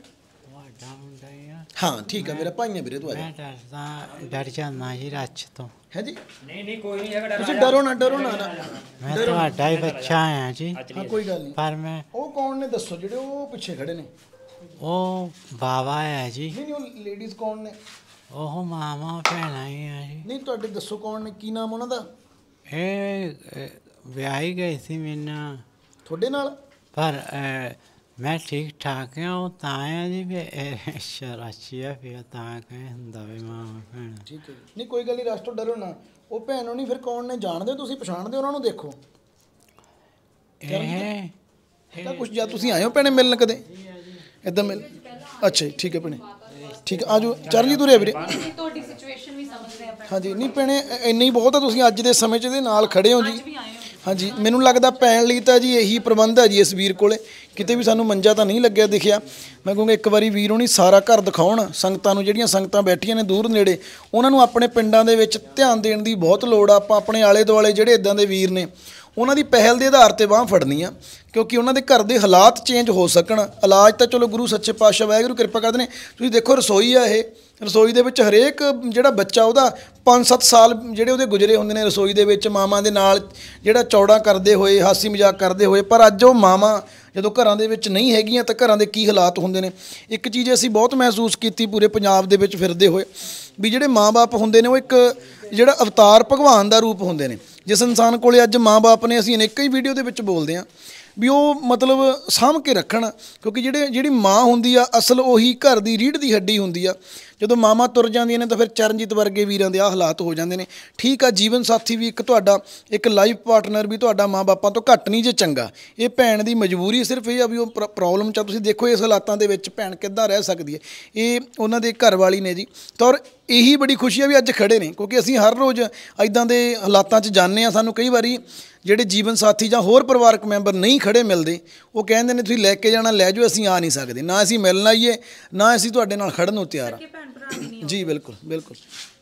ਹਾਂ ਠੀਕ ਆ ਮੇਰਾ ਭਾਈ ਆ ਵੀਰੇ ਤੂੰ ਆ ਜਾ। ਮੈਂ ਡਰਦਾ ਡਰ ਜਾਂਦਾ ਜੀ ਰੱਛ ਤੋਂ ਹੈ ਜੀ ਨਹੀਂ ਨਹੀਂ ਕੋਈ ਨਹੀਂ ਹੈਗਾ ਤੁਸੀਂ ਡਰੋ ਨਾ ਡਰੋ ਨਾ ਨਾ ਮੈਂ ਤੁਹਾਡਾ ਹੀ ਬੱਚਾ ਆ ਜੀ ਹਾਂ ਕੋਈ ਗੱਲ ਨਹੀਂ। ਪਰ ਮੈਂ ਉਹ ਕੌਣ ਨੇ ਦੱਸੋ ਜਿਹੜੇ ਉਹ ਪਿੱਛੇ ਖੜੇ ਨੇ? ਉਹ ਬਾਬਾ ਹੈ ਜੀ। ਨਹੀਂ ਨਹੀਂ ਉਹ ਲੇਡੀਜ਼ ਕੌਣ ਨੇ? ਉਹ ਮਾਮਾ ਭੈਣਾਂ ਹੀ ਆ ਜੀ। ਨਹੀਂ ਤੁਹਾਡੇ ਦੱਸੋ ਕੌਣ ਨੇ ਕੀ ਨਾਮ ਉਹਨਾਂ ਦਾ? ਇਹ ਅਹ, ਵਿਆਹੀ ਗਈ ਸੀ ਮੈਨੂੰ ਤੁਹਾਡੇ ਨਾਲ? ਪਰ ਅਹ, ਮੈਂ ਠੀਕ ਠਾਕ ਹਾਂ ਉਹ ਤਾਂ ਆ ਜੀ ਵੀ ਸ਼ਰਾਚੀ ਆ ਫਿਰ ਤਾਂ ਕਹਿ ਹੁੰਦਾ ਵੀ ਮਾਮਾ ਭੈਣ। ਠੀਕ ਹੈ ਜੀ। ਨਹੀਂ ਕੋਈ ਗੱਲ ਨਹੀਂ ਰਸ ਤੋਂ ਡਰੋ ਨਾ। ਉਹ ਭੈਣ ਹੋਣੀ ਫਿਰ ਕੌਣ ਨੇ ਜਾਣਦੇ ਹੋ ਤੁਸੀਂ ਪਛਾਣਦੇ ਹੋ ਉਹਨਾਂ ਨੂੰ? ਦੇਖੋ ਇਹ ਤਾਂ ਕੁਛ ਜਾਂ ਤੁਸੀਂ ਆਏ ਹੋ ਭੈਣੇ ਮਿਲਣ ਕਦੇ ਇੱਦਾਂ ਮਿਲ ਅੱਛਾ ਜੀ ਠੀਕ ਹੈ ਭੈਣੇ ਠੀਕ ਹੈ ਆਜੋ ਚਰਨਜੀਤ ਉਰੇ ਵੀਰੇ। ਤੁਹਾਡੀ ਸਿਚੁਏਸ਼ਨ ਵੀ ਸਮਝਦੇ ਆ ਹਾਂਜੀ ਨਹੀਂ ਭੈਣੇ ਇੰਨਾ ਹੀ ਬਹੁਤ ਆ ਤੁਸੀਂ ਅੱਜ ਦੇ ਸਮੇਂ 'ਚ ਇਹਦੇ ਨਾਲ ਖੜੇ ਹੋ ਜੀ। ਹਾਂਜੀ ਮੈਨੂੰ ਲੱਗਦਾ ਪੈਣ ਲਈ ਤਾਂ ਜੀ ਇਹੀ ਪ੍ਰਬੰਧ ਹੈ ਜੀ ਇਸ ਵੀਰ ਕੋਲੇ ਕਿਤੇ ਵੀ ਸਾਨੂੰ ਮੰਜਾ ਤਾਂ ਨਹੀਂ ਲੱਗਿਆ ਦਿਖਿਆ। ਮੈਂ ਕਹੂੰਗਾ ਇੱਕ ਵਾਰੀ ਵੀਰ ਹੋਣੀ ਸਾਰਾ ਘਰ ਦਿਖਾਉਣ ਸੰਗਤਾਂ ਨੂੰ ਜਿਹੜੀਆਂ ਸੰਗਤਾਂ ਬੈਠੀਆਂ ਨੇ ਦੂਰ ਨੇੜੇ ਉਹਨਾਂ ਨੂੰ ਆਪਣੇ ਪਿੰਡਾਂ ਦੇ ਵਿੱਚ ਧਿਆਨ ਦੇਣ ਦੀ ਬਹੁਤ ਲੋੜ ਆ। ਆਪਾਂ ਆਪਣੇ ਆਲੇ ਦੁਆਲੇ ਜਿਹੜੇ ਇਦਾਂ ਦੇ ਵੀਰ ਨੇ ਉਹਨਾਂ ਦੀ ਪਹਿਲ ਦੇ ਆਧਾਰ ਤੇ ਬਾਂਹ ਫੜਨੀ ਆ, ਕਿਉਂਕਿ ਉਹਨਾਂ ਦੇ ਘਰ ਦੇ ਹਾਲਾਤ ਚੇਂਜ ਹੋ ਸਕਣ। ਇਲਾਜ ਤਾਂ ਚਲੋ ਗੁਰੂ ਸੱਚੇ ਪਾਤਸ਼ਾਹ ਵਾਹਿਗੁਰੂ ਕਿਰਪਾ ਕਰਦੇ ਨੇ। ਤੁਸੀਂ ਦੇਖੋ ਰਸੋਈ ਆ, ਇਹ ਰਸੋਈ ਦੇ ਵਿੱਚ ਹਰੇਕ ਜਿਹੜਾ ਬੱਚਾ ਉਹਦਾ ਪੰਜ ਸੱਤ ਸਾਲ ਜਿਹੜੇ ਉਹਦੇ ਗੁਜ਼ਰੇ ਹੁੰਦੇ ਨੇ ਰਸੋਈ ਦੇ ਵਿੱਚ ਮਾਵਾਂ ਦੇ ਨਾਲ ਜਿਹੜਾ ਚੌੜਾ ਕਰਦੇ ਹੋਏ, ਹਾਸੀ ਮਜ਼ਾਕ ਕਰਦੇ ਹੋਏ। ਪਰ ਅੱਜ ਉਹ ਮਾਵਾਂ ਜਦੋਂ ਘਰਾਂ ਦੇ ਵਿੱਚ ਨਹੀਂ ਹੈਗੀਆਂ ਤਾਂ ਘਰਾਂ ਦੇ ਕੀ ਹਾਲਾਤ ਹੁੰਦੇ ਨੇ। ਇੱਕ ਚੀਜ਼ ਅਸੀਂ ਬਹੁਤ ਮਹਿਸੂਸ ਕੀਤੀ ਪੂਰੇ ਪੰਜਾਬ ਦੇ ਵਿੱਚ ਫਿਰਦੇ ਹੋਏ, ਵੀ ਜਿਹੜੇ ਮਾਂ-ਬਾਪ ਹੁੰਦੇ ਨੇ ਉਹ ਇੱਕ ਜਿਹੜਾ ਅਵਤਾਰ ਭਗਵਾਨ ਦਾ ਰੂਪ ਹੁੰਦੇ ਨੇ। ਜਿਸ ਇਨਸਾਨ ਕੋਲੇ ਅੱਜ ਮਾਂ-ਬਾਪ ਨੇ, ਅਸੀਂ ਅਨੇਕਾਂ ਹੀ ਵੀਡੀਓ ਦੇ ਵਿੱਚ ਬੋਲਦੇ ਹਾਂ ਵੀ ਉਹ ਮਤਲਬ ਸਾਂਭ ਕੇ ਰੱਖਣ, ਕਿਉਂਕਿ ਜਿਹੜੇ ਜਿਹੜੀ ਮਾਂ ਹੁੰਦੀ ਆ ਅਸਲ ਉਹੀ ਘਰ ਦੀ ਰੀੜ੍ਹ ਦੀ ਹੱਡੀ ਹੁੰਦੀ ਆ। ਜਦੋਂ ਮਾਵਾਂ ਤੁਰ ਜਾਂਦੀਆਂ ਨੇ ਤਾਂ ਫਿਰ ਚਰਨਜੀਤ ਵਰਗੇ ਵੀਰਾਂ ਦੇ ਆਹ ਹਾਲਾਤ ਹੋ ਜਾਂਦੇ ਨੇ। ਠੀਕ ਆ, ਜੀਵਨ ਸਾਥੀ ਵੀ ਇੱਕ ਤੁਹਾਡਾ ਇੱਕ ਲਾਈਫ ਪਾਰਟਨਰ ਵੀ ਤੁਹਾਡਾ ਮਾਂ ਬਾਪਾਂ ਤੋਂ ਘੱਟ ਨਹੀਂ ਜੇ ਚੰਗਾ। ਇਹ ਭੈਣ ਦੀ ਮਜਬੂਰੀ ਸਿਰਫ ਇਹ ਆ ਵੀ ਉਹ ਪ੍ਰੋਬਲਮ 'ਚ ਤੁਸੀਂ ਦੇਖੋ ਇਸ ਹਾਲਾਤਾਂ ਦੇ ਵਿੱਚ ਭੈਣ ਕਿੱਦਾਂ ਰਹਿ ਸਕਦੀ ਹੈ। ਇਹ ਉਹਨਾਂ ਦੇ ਘਰ ਵਾਲੀ ਨੇ ਜੀ। ਤਾਂ ਔਰ ਇਹੀ ਬੜੀ ਖੁਸ਼ੀ ਆ ਵੀ ਅੱਜ ਖੜ੍ਹੇ ਨੇ, ਕਿਉਂਕਿ ਅਸੀਂ ਹਰ ਰੋਜ਼ ਇੱਦਾਂ ਦੇ ਹਾਲਾਤਾਂ 'ਚ ਜਾਂਦੇ ਹਾਂ। ਸਾਨੂੰ ਕਈ ਵਾਰੀ ਜਿਹੜੇ ਜੀਵਨ ਸਾਥੀ ਜਾਂ ਹੋਰ ਪਰਿਵਾਰਕ ਮੈਂਬਰ ਨਹੀਂ ਖੜ੍ਹੇ ਮਿਲਦੇ, ਉਹ ਕਹਿੰਦੇ ਨੇ ਤੁਸੀਂ ਲੈ ਕੇ ਜਾਣਾ ਲੈ ਜਾਓ, ਅਸੀਂ ਆ ਨਹੀਂ ਸਕਦੇ, ਨਾ ਅਸੀਂ ਮਿਲਣ ਆਈਏ ਨਾ ਅਸੀਂ ਤੁਹਾਡੇ ਨਾਲ ਖੜ੍ਹਨ ਨੂੰ ਤਿਆਰ ਹਾਂ। ਜੀ ਬਿਲਕੁਲ ਬਿਲਕੁਲ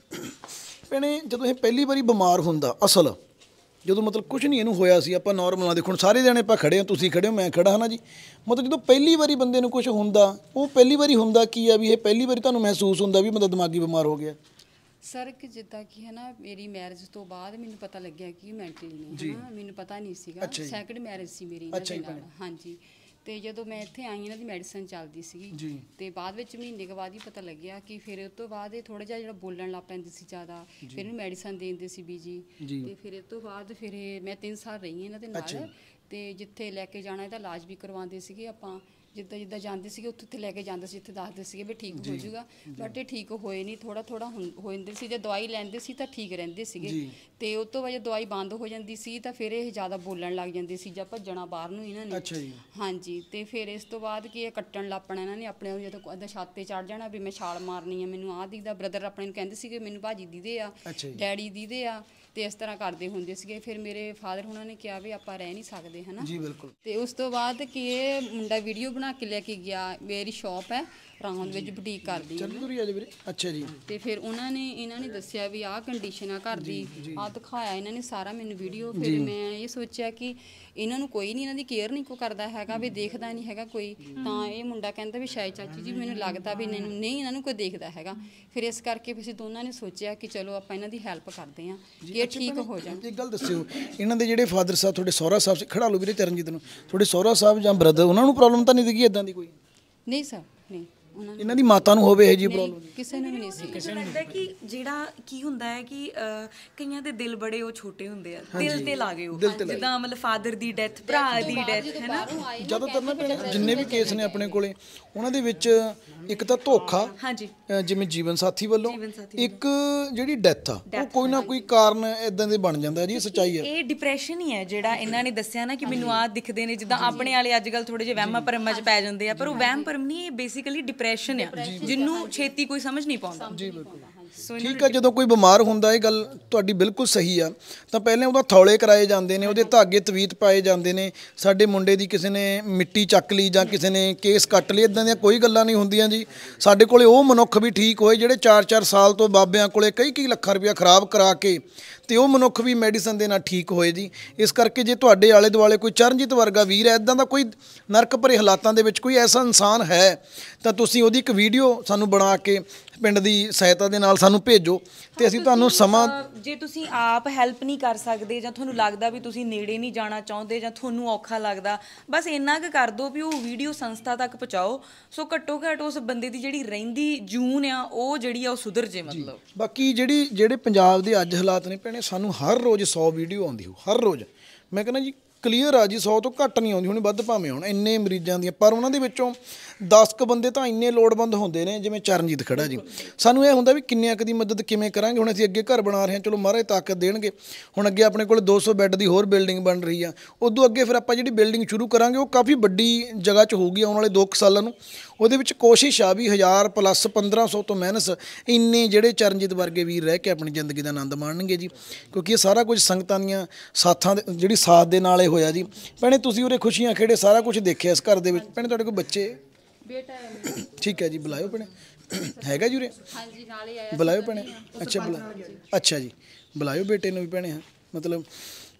ਭੈਣੇ, ਜਦੋਂ ਇਹ ਪਹਿਲੀ ਵਾਰੀ ਬਿਮਾਰ ਹੁੰਦਾ ਅਸਲ ਜਦੋਂ ਮਤਲਬ ਕੁਝ ਨਹੀਂ ਇਹਨੂੰ ਹੋਇਆ ਸੀ, ਆਪਾਂ ਨੋਰਮਲ ਆ, ਦੇਖੋ ਹੁਣ ਸਾਰੇ ਜਣੇ ਆਪਾਂ ਖੜ੍ਹੇ ਹਾਂ, ਤੁਸੀਂ ਖੜ੍ਹੇ ਹੋ, ਮੈਂ ਖੜ੍ਹਾ ਹਾਂ ਨਾ ਜੀ। ਮਤਲਬ ਜਦੋਂ ਪਹਿਲੀ ਵਾਰੀ ਬੰਦੇ ਨੂੰ ਕੁਝ ਹੁੰਦਾ, ਉਹ ਪਹਿਲੀ ਵਾਰੀ ਹੁੰਦਾ ਕੀ ਆ ਵੀ ਇਹ ਪਹਿਲੀ ਵਾਰੀ ਤੁਹਾਨੂੰ ਮਹਿਸੂਸ ਹੁੰਦਾ ਵੀ ਮਤਲਬ ਦਿਮਾਗੀ ਬਿਮਾਰ ਹੋ ਗਿਆ? ਸਰ ਕਿ ਜਿੱਦਾਂ ਕਿ ਹੈ ਨਾ, ਮੇਰੀ ਮੈਰਿਜ ਤੋਂ ਬਾਅਦ ਮੈਨੂੰ ਪਤਾ ਲੱਗਿਆ ਕਿ ਮੈਂਟਲੀ ਨੇ, ਹੈ ਨਾ, ਮੈਨੂੰ ਪਤਾ ਨਹੀਂ ਸੀਗਾ। ਸੈਕਿੰਡ ਮੈਰਿਜ ਸੀ ਮੇਰੀ ਇਹਨਾਂ ਦੇ ਨਾਲ। ਹਾਂਜੀ, ਤੇ ਜਦੋਂ ਮੈਂ ਇੱਥੇ ਆਈ ਇਹਨਾਂ ਦੀ ਮੈਡੀਸਨ ਚੱਲਦੀ ਸੀਗੀ, ਤੇ ਬਾਅਦ ਵਿੱਚ ਮਹੀਨੇ ਕੁ ਬਾਅਦ ਹੀ ਪਤਾ ਲੱਗਿਆ ਕਿ ਫਿਰ ਉਸ ਤੋਂ ਬਾਅਦ ਇਹ ਥੋੜਾ ਜਿਹਾ ਜਿਹੜਾ ਬੋਲਣ ਲੱਗ ਪੈਂਦੀ ਸੀ ਜ਼ਿਆਦਾ, ਫਿਰ ਇਹਨੂੰ ਮੈਡੀਸਨ ਦੇਂਦੇ ਸੀ ਬੀਜੀ। ਤੇ ਫਿਰ ਇਸ ਤੋਂ ਬਾਅਦ ਫਿਰ ਮੈਂ ਤਿੰਨ ਸਾਲ ਰਹੀ ਇਹਨਾਂ ਦੇ ਨਾਲ, ਤੇ ਜਿੱਥੇ ਲੈ ਕੇ ਜਾਣਾ ਇਹਦਾ ਇਲਾਜ ਵੀ ਕਰਵਾਉਂਦੇ ਸੀਗੇ ਆਪਾਂ। ਜਿੱਦਾਂ ਜਿੱਦਾਂ ਜਾਂਦੇ ਸੀਗੇ ਉੱਥੇ ਉੱਥੇ ਲੈ ਕੇ ਜਾਂਦੇ ਸੀ, ਜਿੱਥੇ ਦੱਸਦੇ ਸੀਗੇ ਵੀ ਠੀਕ ਹੋ ਜਾਊਗਾ, ਬਟ ਇਹ ਠੀਕ ਹੋਏ ਨਹੀਂ। ਥੋੜਾ ਥੋੜਾ ਹੋ ਜਾਂਦੇ ਸੀ, ਜੇ ਦਵਾਈ ਲੈਂਦੇ ਸੀ ਤਾਂ ਠੀਕ ਰਹਿੰਦੇ ਸੀਗੇ। ਤੇ ਉਸ ਤੋਂ ਬਾਅਦ ਜੇ ਦਵਾਈ ਬੰਦ ਹੋ ਜਾਂਦੀ ਸੀ ਤਾਂ ਫਿਰ ਇਹ ਜ਼ਿਆਦਾ ਬੋਲਣ ਲੱਗ ਜਾਂਦੇ ਸੀ ਜਾਂ ਭੱਜਣਾ ਬਾਹਰ ਨੂੰ ਇਹਨਾਂ ਨੇ। ਹਾਂਜੀ, ਤੇ ਫਿਰ ਇਸ ਤੋਂ ਬਾਅਦ ਕੀ ਇਹ ਕੱਟਣ ਲੱਗ ਪੈਣਾ ਇਹਨਾਂ ਨੇ ਆਪਣੇ। ਜਦੋਂ ਅੱਧਾ ਛੱਤ ਤੇ ਚੜ ਜਾਣਾ ਵੀ ਮੈਂ ਛਾਲ ਮਾਰਨੀ ਆ, ਮੈਨੂੰ ਆਹ ਦਿਖਦਾ। ਬ੍ਰਦਰ ਆਪਣੇ ਨੂੰ ਕਹਿੰਦੇ ਸੀਗੇ ਮੈਨੂੰ ਭਾਜੀ ਦੀਦੇ ਆ, ਡੈਡੀ ਦੀਦੇ ਆ, ਤੇ ਇਸ ਤਰ੍ਹਾਂ ਕਰਦੇ ਹੁੰਦੇ ਸੀਗੇ। ਫਿਰ ਮੇਰੇ ਫਾਦਰ ਹੁਣਾਂ ਨੇ ਕਿਹਾ ਵੀ ਆਪਾਂ ਰਹਿ ਨਹੀਂ ਸਕਦੇ, ਹੈ ਨਾ ਜੀ, ਬਿਲਕੁਲ। ਤੇ ਉਸ ਤੋਂ ਬਾਅਦ ਕਿ ਇਹ ਮੁੰਡਾ ਵੀਡੀਓ ਬਣਾ ਕੇ ਲੈ ਕੇ ਗਿਆ। ਮੇਰੀ ਸ਼ੌਪ ਹੈ ਰਾਉਂਡ ਵਿੱਚ, ਬੁਟੀਕ ਕਰਦੀ ਹਾਂ। ਅੱਛਾ ਜੀ। ਤੇ ਫਿਰ ਉਹਨਾਂ ਨੇ ਇਹਨਾਂ ਨੇ ਦੱਸਿਆ ਵੀ ਆਹ ਕੰਡੀਸ਼ਨ ਆ ਘਰ ਦੀ, ਆਹ ਦਿਖਾਇਆ ਇਹਨਾਂ ਨੇ ਸਾਰਾ ਮੈਨੂੰ ਵੀਡੀਓ। ਫਿਰ ਮੈਂ ਇਹ ਸੋਚਿਆ ਕਿ ਇਹਨਾਂ ਨੂੰ ਕੋਈ ਨਹੀਂ, ਇਹਨਾਂ ਦੀ ਕੇਅਰ ਨਹੀਂ ਕੋਈ ਕਰਦਾ ਹੈਗਾ, ਵੀ ਦੇਖਦਾ ਨਹੀਂ ਹੈਗਾ ਕੋਈ। ਤਾਂ ਇਹ ਮੁੰਡਾ ਕਹਿੰਦਾ ਵੀ ਸ਼ਾਇਦ ਚਾਚੀ ਜੀ ਮੈਨੂੰ ਲੱਗਦਾ ਵੀ ਇਹਨਾਂ ਨੂੰ ਨਹੀਂ ਇਹਨਾਂ ਨੂੰ ਕੋਈ ਦੇਖਦਾ ਹੈਗਾ। ਫਿਰ ਇਸ ਕਰਕੇ ਅਸੀਂ ਦੋਨਾਂ ਨੇ ਸੋਚਿਆ ਕਿ ਚਲੋ ਆਪਾਂ ਇਹਨਾਂ ਦੀ ਹੈਲਪ ਕਰਦੇ ਹਾਂ ਕਿ ਇਹ ਠੀਕ ਹੋ ਜਾਣ। ਇੱਕ ਗੱਲ ਦੱਸਿਓ, ਇਹਨਾਂ ਦੇ ਜਿਹੜੇ ਫਾਦਰ ਸਾਹਿਬ ਤੁਹਾਡੇ ਸਹੁਰਾ ਸਾਹਿਬ ਸੀ, ਖੜਾ ਲਓ ਵੀਰੇ ਚਰਨਜੀਤ ਨੂੰ, ਤੁਹਾਡੇ ਸਹੁਰਾ ਸਾਹਿਬ ਜਾਂ ਬ੍ਰਦਰ ਉਹਨਾਂ ਨੂੰ ਪ੍ਰੋਬਲਮ ਤਾਂ ਨਹੀਂ ਸੀਗੀ ਇੱਦਾਂ ਦੀ ਕੋਈ? ਨਹੀਂ ਸਰ, ਨਹੀਂ। ਇਹਨਾਂ ਦੀ ਮਾਤਾ ਨੂੰ ਹੋਵੇ ਇਹ ਜੀ ਪ੍ਰੋਬਲਮ? ਕਿਸੇ ਨੂੰ ਵੀ ਨਹੀਂ ਸੀ। ਕਿਸੇ ਨੂੰ ਲੱਗਦਾ ਕਿ ਜਿਹੜਾ ਕੀ ਹੁੰਦਾ ਹੈ ਕਿ ਕਈਆਂ ਦੇ ਦਿਲ ਬੜੇ ਉਹ ਛੋਟੇ ਹੁੰਦੇ ਆ, ਦਿਲ ਤੇ ਲਾ ਗਏ ਉਹ। ਜਿੱਦਾਂ ਮਤਲਬ ਫਾਦਰ ਦੀ ਡੈਥ, ਭਰਾ ਦੀ ਡੈਥ, ਹੈ ਨਾ। ਜ਼ਿਆਦਾਤਰ ਨਾ ਭੈਣੇ ਜਿੰਨੇ ਵੀ ਕੇਸ ਨੇ ਆਪਣੇ ਕੋਲੇ, ਉਹਨਾਂ ਦੇ ਵਿੱਚ ਇੱਕ ਤਾਂ ਧੋਖਾ, ਹਾਂਜੀ, ਜਿਵੇਂ ਜੀਵਨ ਸਾਥੀ ਵੱਲੋਂ, ਇੱਕ ਜਿਹੜੀ ਡੈਥ ਆ ਉਹ ਕੋਈ ਨਾ ਕੋਈ ਕਾਰਨ ਇਦਾਂ ਦੇ ਬਣ ਜਾਂਦਾ ਜੀ। ਸੱਚਾਈ ਹੈ, ਇਹ ਡਿਪਰੈਸ਼ਨ ਹੀ ਹੈ ਜਿਹੜਾ ਇਹਨਾਂ ਨੇ ਦੱਸਿਆ ਨਾ ਕਿ ਮੈਨੂੰ ਆਹ ਦਿਖਦੇ ਨੇ। ਜਿੱਦਾਂ ਆਪਣੇ ਵਾਲੇ ਅੱਜ ਕੱਲ੍ਹ ਥੋੜੇ ਜਿਹੇ ਵਹਿਮਾਂ ਭਰਮਾਂ 'ਚ ਪੈ ਜਾਂਦੇ ਆ, ਪਰ ਉਹ ਵਹਿਮ ਭਰਮ ਨਹੀਂ, ਇਹ ਬੇਸਿਕਲੀ ਡਿਪਰੈਸ਼ਨ ਆ ਜਿਹਨੂੰ ਛੇਤੀ ਕੋਈ ਸਮਝ ਨਹੀਂ ਪਾਉਂਦਾ। ਜੀ ਬਿਲਕੁਲ, ਠੀਕ ਆ। ਜਦੋਂ ਕੋਈ ਬਿਮਾਰ ਹੁੰਦਾ, ਇਹ ਗੱਲ ਤੁਹਾਡੀ ਬਿਲਕੁਲ ਸਹੀ ਆ, ਤਾਂ ਪਹਿਲਾਂ ਉਹਦਾ ਥੌਲੇ ਕਰਾਏ ਜਾਂਦੇ ਨੇ, ਉਹਦੇ ਧਾਗੇ ਤਵੀਤ ਪਾਏ ਜਾਂਦੇ ਨੇ। ਸਾਡੇ ਮੁੰਡੇ ਦੀ ਕਿਸੇ ਨੇ ਮਿੱਟੀ ਚੱਕ ਲਈ ਜਾਂ ਕਿਸੇ ਨੇ ਕੇਸ ਕੱਟ ਲਈ, ਇਦਾਂ ਦੀਆਂ ਕੋਈ ਗੱਲਾਂ ਨਹੀਂ ਹੁੰਦੀਆਂ ਜੀ। ਸਾਡੇ ਕੋਲੇ ਉਹ ਮਨੁੱਖ ਵੀ ਠੀਕ ਹੋਏ ਜਿਹੜੇ ਚਾਰ ਚਾਰ ਸਾਲ ਤੋਂ ਬਾਬਿਆਂ ਕੋਲੇ ਕਈ ਕਈ ਲੱਖਾਂ ਰੁਪਇਆ ਖਰਾਬ ਕਰਾ ਕੇ, ਤੇ ਉਹ ਮਨੁੱਖ ਵੀ ਮੈਡੀਸਨ ਦੇ ਨਾਲ ਠੀਕ ਹੋਏ ਜੀ। ਇਸ ਕਰਕੇ ਜੇ ਤੁਹਾਡੇ ਆਲੇ ਦੁਆਲੇ ਕੋਈ ਚਰਨਜੀਤ ਵਰਗਾ ਵੀਰ ਹੈ, ਇੱਦਾਂ ਦਾ ਕੋਈ ਨਰਕ ਭਰੇ ਹਾਲਾਤਾਂ ਦੇ ਵਿੱਚ ਕੋਈ ਐਸਾ ਇਨਸਾਨ ਹੈ, ਤਾਂ ਤੁਸੀਂ ਉਹਦੀ ਇੱਕ ਵੀਡੀਓ ਸਾਨੂੰ ਬਣਾ ਕੇ ਪਿੰਡ ਦੀ ਸਹਾਇਤਾ ਦੇ ਨਾਲ ਸਾਨੂੰ ਭੇਜੋ, ਤੇ ਅਸੀਂ ਤੁਹਾਨੂੰ ਸਮਾਂ। ਜੇ ਤੁਸੀਂ ਆਪ ਹੈਲਪ ਨਹੀਂ ਕਰ ਸਕਦੇ ਜਾਂ ਤੁਹਾਨੂੰ ਲੱਗਦਾ ਵੀ ਤੁਸੀਂ ਨੇੜੇ ਨਹੀਂ ਜਾਣਾ ਚਾਹੁੰਦੇ ਜਾਂ ਤੁਹਾਨੂੰ ਔਖਾ ਲੱਗਦਾ, ਬਸ ਇੰਨਾ ਕੁ ਕਰ ਦਿਓ ਵੀ ਉਹ ਵੀਡੀਓ ਸੰਸਥਾ ਤੱਕ ਪਹੁੰਚਾਓ, ਸੋ ਘੱਟੋ ਘੱਟ ਉਸ ਬੰਦੇ ਦੀ ਜਿਹੜੀ ਰਹਿੰਦੀ ਜੂਨ ਆ ਉਹ ਜਿਹੜੀ ਆ ਉਹ ਸੁਧਰ ਜੇ। ਮਤਲਬ ਬਾਕੀ ਜਿਹੜੀ ਜਿਹੜੇ ਪੰਜਾਬ ਦੇ ਅੱਜ ਹਾਲਾਤ ਨੇ ਭੈਣੇ, ਸਾਨੂੰ ਹਰ ਰੋਜ਼ ਸੌ ਵੀਡੀਓ ਆਉਂਦੀ ਹੋ, ਹਰ ਰੋਜ਼। ਮੈਂ ਕਹਿੰਦਾ ਜੀ ਕਲੀਅਰ ਆ ਜੀ, ਸੌ ਤੋਂ ਘੱਟ ਨਹੀਂ ਆਉਂਦੀ ਹੋਣੀ, ਵੱਧ ਭਾਵੇਂ ਹੁਣ ਇੰਨੇ ਮਰੀਜ਼ਾਂ ਦੀਆਂ, ਪਰ ਉਹਨਾਂ ਦੇ ਵਿੱਚੋਂ ਦਸ ਕੁ ਬੰਦੇ ਤਾਂ ਇੰਨੇ ਲੋੜਵੰਦ ਹੁੰਦੇ ਨੇ ਜਿਵੇਂ ਚਰਨਜੀਤ ਖੜਾ ਜੀ। ਸਾਨੂੰ ਇਹ ਹੁੰਦਾ ਵੀ ਕਿੰਨਿਆਂ ਕੁ ਦੀ ਮਦਦ ਕਿਵੇਂ ਕਰਾਂਗੇ। ਹੁਣ ਅਸੀਂ ਅੱਗੇ ਘਰ ਬਣਾ ਰਹੇ ਹਾਂ, ਚਲੋ ਮਹਾਰਾਜ ਤਾਕਤ ਦੇਣਗੇ। ਹੁਣ ਅੱਗੇ ਆਪਣੇ ਕੋਲ ਦੋ ਸੌ ਬੈੱਡ ਦੀ ਹੋਰ ਬਿਲਡਿੰਗ ਬਣ ਰਹੀ ਆ, ਉਦੋਂ ਅੱਗੇ ਫਿਰ ਆਪਾਂ ਜਿਹੜੀ ਬਿਲਡਿੰਗ ਸ਼ੁਰੂ ਕਰਾਂਗੇ ਉਹ ਕਾਫੀ ਵੱਡੀ ਜਗ੍ਹਾ 'ਚ ਹੋਊਗੀ ਆਉਣ ਵਾਲੇ ਦੋ ਕੁ ਸਾਲਾਂ ਨੂੰ। ਉਹਦੇ ਵਿੱਚ ਕੋਸ਼ਿਸ਼ ਆ ਵੀ ਹਜ਼ਾਰ ਪਲੱਸ ਪੰਦਰਾਂ ਸੌ ਤੋਂ ਮਾਈਨਸ ਇੰਨੇ ਜਿਹੜੇ ਚਰਨਜੀਤ ਵਰਗੇ ਵੀਰ ਰਹਿ ਕੇ ਆਪਣੀ ਜ਼ਿੰਦਗੀ ਦਾ ਆਨੰਦ ਮਾਣਨਗੇ ਜੀ, ਕਿਉਂਕਿ ਇਹ ਸਾਰਾ ਕੁਝ ਸੰਗਤਾਂ ਦੀਆਂ ਸਾਥਾਂ ਦੇ ਜਿਹੜੀ ਸਾਥ ਦੇ ਨਾਲ ਇਹ ਹੋਇਆ ਜੀ। ਭੈਣੇ ਤੁਸੀਂ ਉਰੇ ਖੁਸ਼ੀਆਂ ਖੇੜੇ ਸਾਰਾ ਕੁਝ ਦੇਖਿਆ ਇਸ ਘਰ ਦੇ ਵਿੱਚ। ਭੈਣੇ ਤੁਹਾਡੇ ਕੋਲ ਬੱਚੇ? ਬੇਟਾ ਹੈ। ਠੀਕ ਹੈ ਜੀ, ਬੁਲਾਇਓ ਭੈਣੇ। ਹੈਗਾ ਜੀ ਉਰੇ? ਹਾਂਜੀ, ਨਾਲ ਹੀ ਆਇਆ। ਬੁਲਾਇਓ ਭੈਣੇ। ਅੱਛਾ ਬੁਲਾ ਅੱਛਾ ਜੀ, ਬੁਲਾਇਓ ਬੇਟੇ ਨੂੰ ਵੀ ਭੈਣੇ। ਮਤਲਬ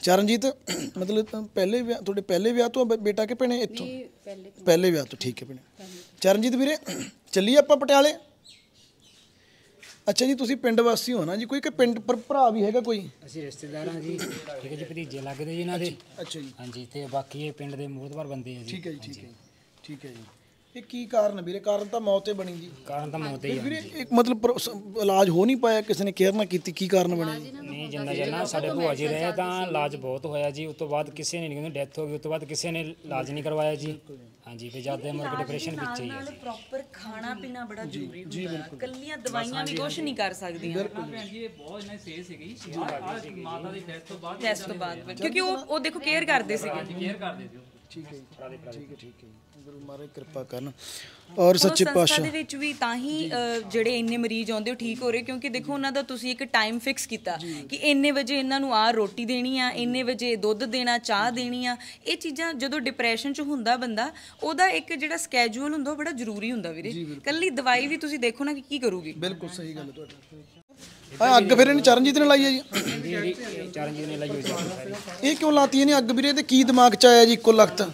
ਚਰਨਜੀਤ ਮਤਲਬ ਪਹਿਲੇ ਵਿਆਹ ਤੁਹਾਡੇ ਪਹਿਲੇ ਵਿਆਹ ਤੋਂ ਆ ਬ- ਬੇਟਾ ਕਿ ਭੈਣੇ ਇੱਥੋਂ ਇਹ ਪਹਿਲੇ ਤੋਂ ਪਹਿਲੇ ਵਿਆਹ ਤੋਂ ਠੀਕ ਹੈ ਭੈਣੇ। ਚਰਨਜੀਤ ਵੀਰੇ ਚੱਲੀਏ ਆਪਾਂ ਪਟਿਆਲੇ। ਅੱਛਾ ਜੀ ਤੁਸੀਂ ਪਿੰਡ ਵਾਸੀ ਹੋ ਨਾ ਜੀ, ਕੋਈ ਕਿ ਪਿੰਡ ਪਰ ਭਰਾ ਵੀ ਹੈਗਾ ਕੋਈ? ਅਸੀਂ ਰਿਸ਼ਤੇਦਾਰ ਹਾਂ ਜੀ, ਠੀਕ ਹੈ ਜੀ, ਭਤੀਜੇ ਲੱਗਦੇ ਜੀ ਇਹਨਾਂ ਦੇ। ਅੱਛਾ ਜੀ ਹਾਂਜੀ, ਤੇ ਬਾਕੀ ਇਹ ਪਿੰਡ ਦੇ ਮੋਹਤਬਰ ਬੰਦੇ ਆ ਜੀ। ਠੀਕ ਹੈ ਜੀ ਠੀਕ ਹੈ ਜੀ ਠੀਕ ਹੈ ਜੀ। ਇਹ ਕੀ ਕਾਰਨ ਵੀਰੇ? ਕਾਰਨ ਤਾਂ ਮੌਤ ਹੀ ਬਣੀ ਜੀ। ਕਾਰਨ ਤਾਂ ਮੌਤ ਹੀ ਆ ਵੀਰੇ ਇੱਕ ਮਤਲਬ ਪਰ- ਸ- ਇਲਾਜ ਹੋ ਨਹੀਂ ਪਾਇਆ, ਕਿਸੇ ਨੇ ਕੇਅਰ ਨਾ ਕੀਤੀ, ਕੀ ਕਾਰਨ ਬਣਿਆ ਜੀ? ਨਹੀਂ, ਜਿੰਨਾ ਜਿੰਨਾ ਸਾਡੇ ਭੂਆ ਜੀ ਰਹੇ ਤਾਂ ਇਲਾਜ ਬਹੁਤ ਹੋਇਆ ਜੀ। ਉਸ ਤੋਂ ਬਾਅਦ ਕਿਸੇ ਨੇ ਨਹੀਂ, ਡੈਥ ਹੋ ਗਈ, ਉਸ ਤੋਂ ਬਾਅਦ ਕਿਸੇ ਨੇ ਇਲਾਜ ਨਹੀਂ ਕਰਵਾਇਆ ਜੀ। ਹਾਂਜੀ, ਤੇ ਜਦ ਦੇ ਮੁੜ ਕੇ ਡਿਪਰੈਸ਼ਨ ਵਿੱਚ ਹੀ ਆ ਜੀ। ਪ੍ਰੋਪਰ ਖਾਣਾ ਪੀਣਾ ਬੜਾ ਜ਼ਰੂਰੀ ਹੁੰਦਾ ਹੈ। ਕੱਲੀਆਂ ਦਵਾਈਆਂ ਵੀ ਕੁਝ ਨਹੀਂ ਕਰ ਸਕਦੀਆਂ ਭੈਣ ਜੀ ਇਹ ਬਹੁਤ ਇਹਨਾਂ ਸੇਹ ਸੀਗੀ ਮਾਤਾ ਦੀ ਡੈਥ ਤੋਂ ਬਾਅਦ ਟੈਸਟ ਤੋਂ ਬਾਅਦ, ਕਿਉਂਕਿ ਉਹ ਉਹ ਦੇਖੋ ਕੇਅਰ ਕਰਦੇ ਸੀਗੇ। ਕੇਅਰ ਕਰਦੇ ਸੀ ਉਹ। ਠੀਕ ਹੈ ਜੀ ਠੀਕ ਹੈ ਠੀਕ ਹੈ ਜੀ। ਗੁਰੂ ਮਹਾਰਾਜ ਕਿਰਪਾ ਕਰਨ ਔਰ ਸੱਚੇ ਸੰਸਥਾ ਪਾਤਸ਼ਾਹ ਦੇ ਵਿੱਚ ਵੀ ਤਾਂ ਹੀ ਅ, ਜਿਹੜੇ ਇੰਨੇ ਮਰੀਜ਼ ਆਉਂਦੇ ਉਹ ਠੀਕ ਹੋ ਰਹੇ, ਕਿਉਂਕਿ ਦੇਖੋ ਉਹਨਾਂ ਦਾ ਤੁਸੀਂ ਇੱਕ ਟਾਈਮ ਫਿਕਸ ਕੀਤਾ ਕਿ ਇੰਨੇ ਵਜੇ ਇਹਨਾਂ ਨੂੰ ਆ ਰੋਟੀ ਦੇਣੀ ਆ, ਇੰਨੇ ਵਜੇ ਦੁੱਧ ਦੇਣਾ, ਚਾਹ ਦੇਣੀ ਆ। ਇਹ ਚੀਜ਼ਾਂ ਜਦੋਂ ਡਿਪਰੈਸ਼ਨ 'ਚ ਹੁੰਦਾ ਬੰਦਾ, ਉਹਦਾ ਇੱਕ ਜਿਹੜਾ ਸਕੇਜੂਲ ਹੁੰਦਾ ਉਹ ਬੜਾ ਜ਼ਰੂਰੀ ਹੁੰਦਾ ਵੀਰੇ। ਕੱਲੀ ਦਵਾਈ ਵੀ ਤੁਸੀਂ ਦੇਖੋ ਨਾ ਕਿ ਕੀ ਕਰੂਗੀ। ਬਿਲਕੁਲ ਸਹੀ ਗੱਲ ਤੁਹਾਡੀ। ਆ ਅੱਗ ਫਿਰ ਇਹਨੇ ਚਰਨਜੀਤ ਨੇ ਲਾਈ ਹੈ ਜੀ? ਚਰਨਜੀਤ ਨੇ ਲਾਈ ਹੋਈ ਸੀ ਸਾਰੀ। ਇਹ ਕਿਉਂ ਲਾਤੀ ਇਹਨੇ ਅੱਗ ਵੀਰੇ? ਤੇ ਕੀ ਦਿਮਾਗ 'ਚ ਆਇਆ ਜੀ ਇੱਕੋ ਲਖਤ?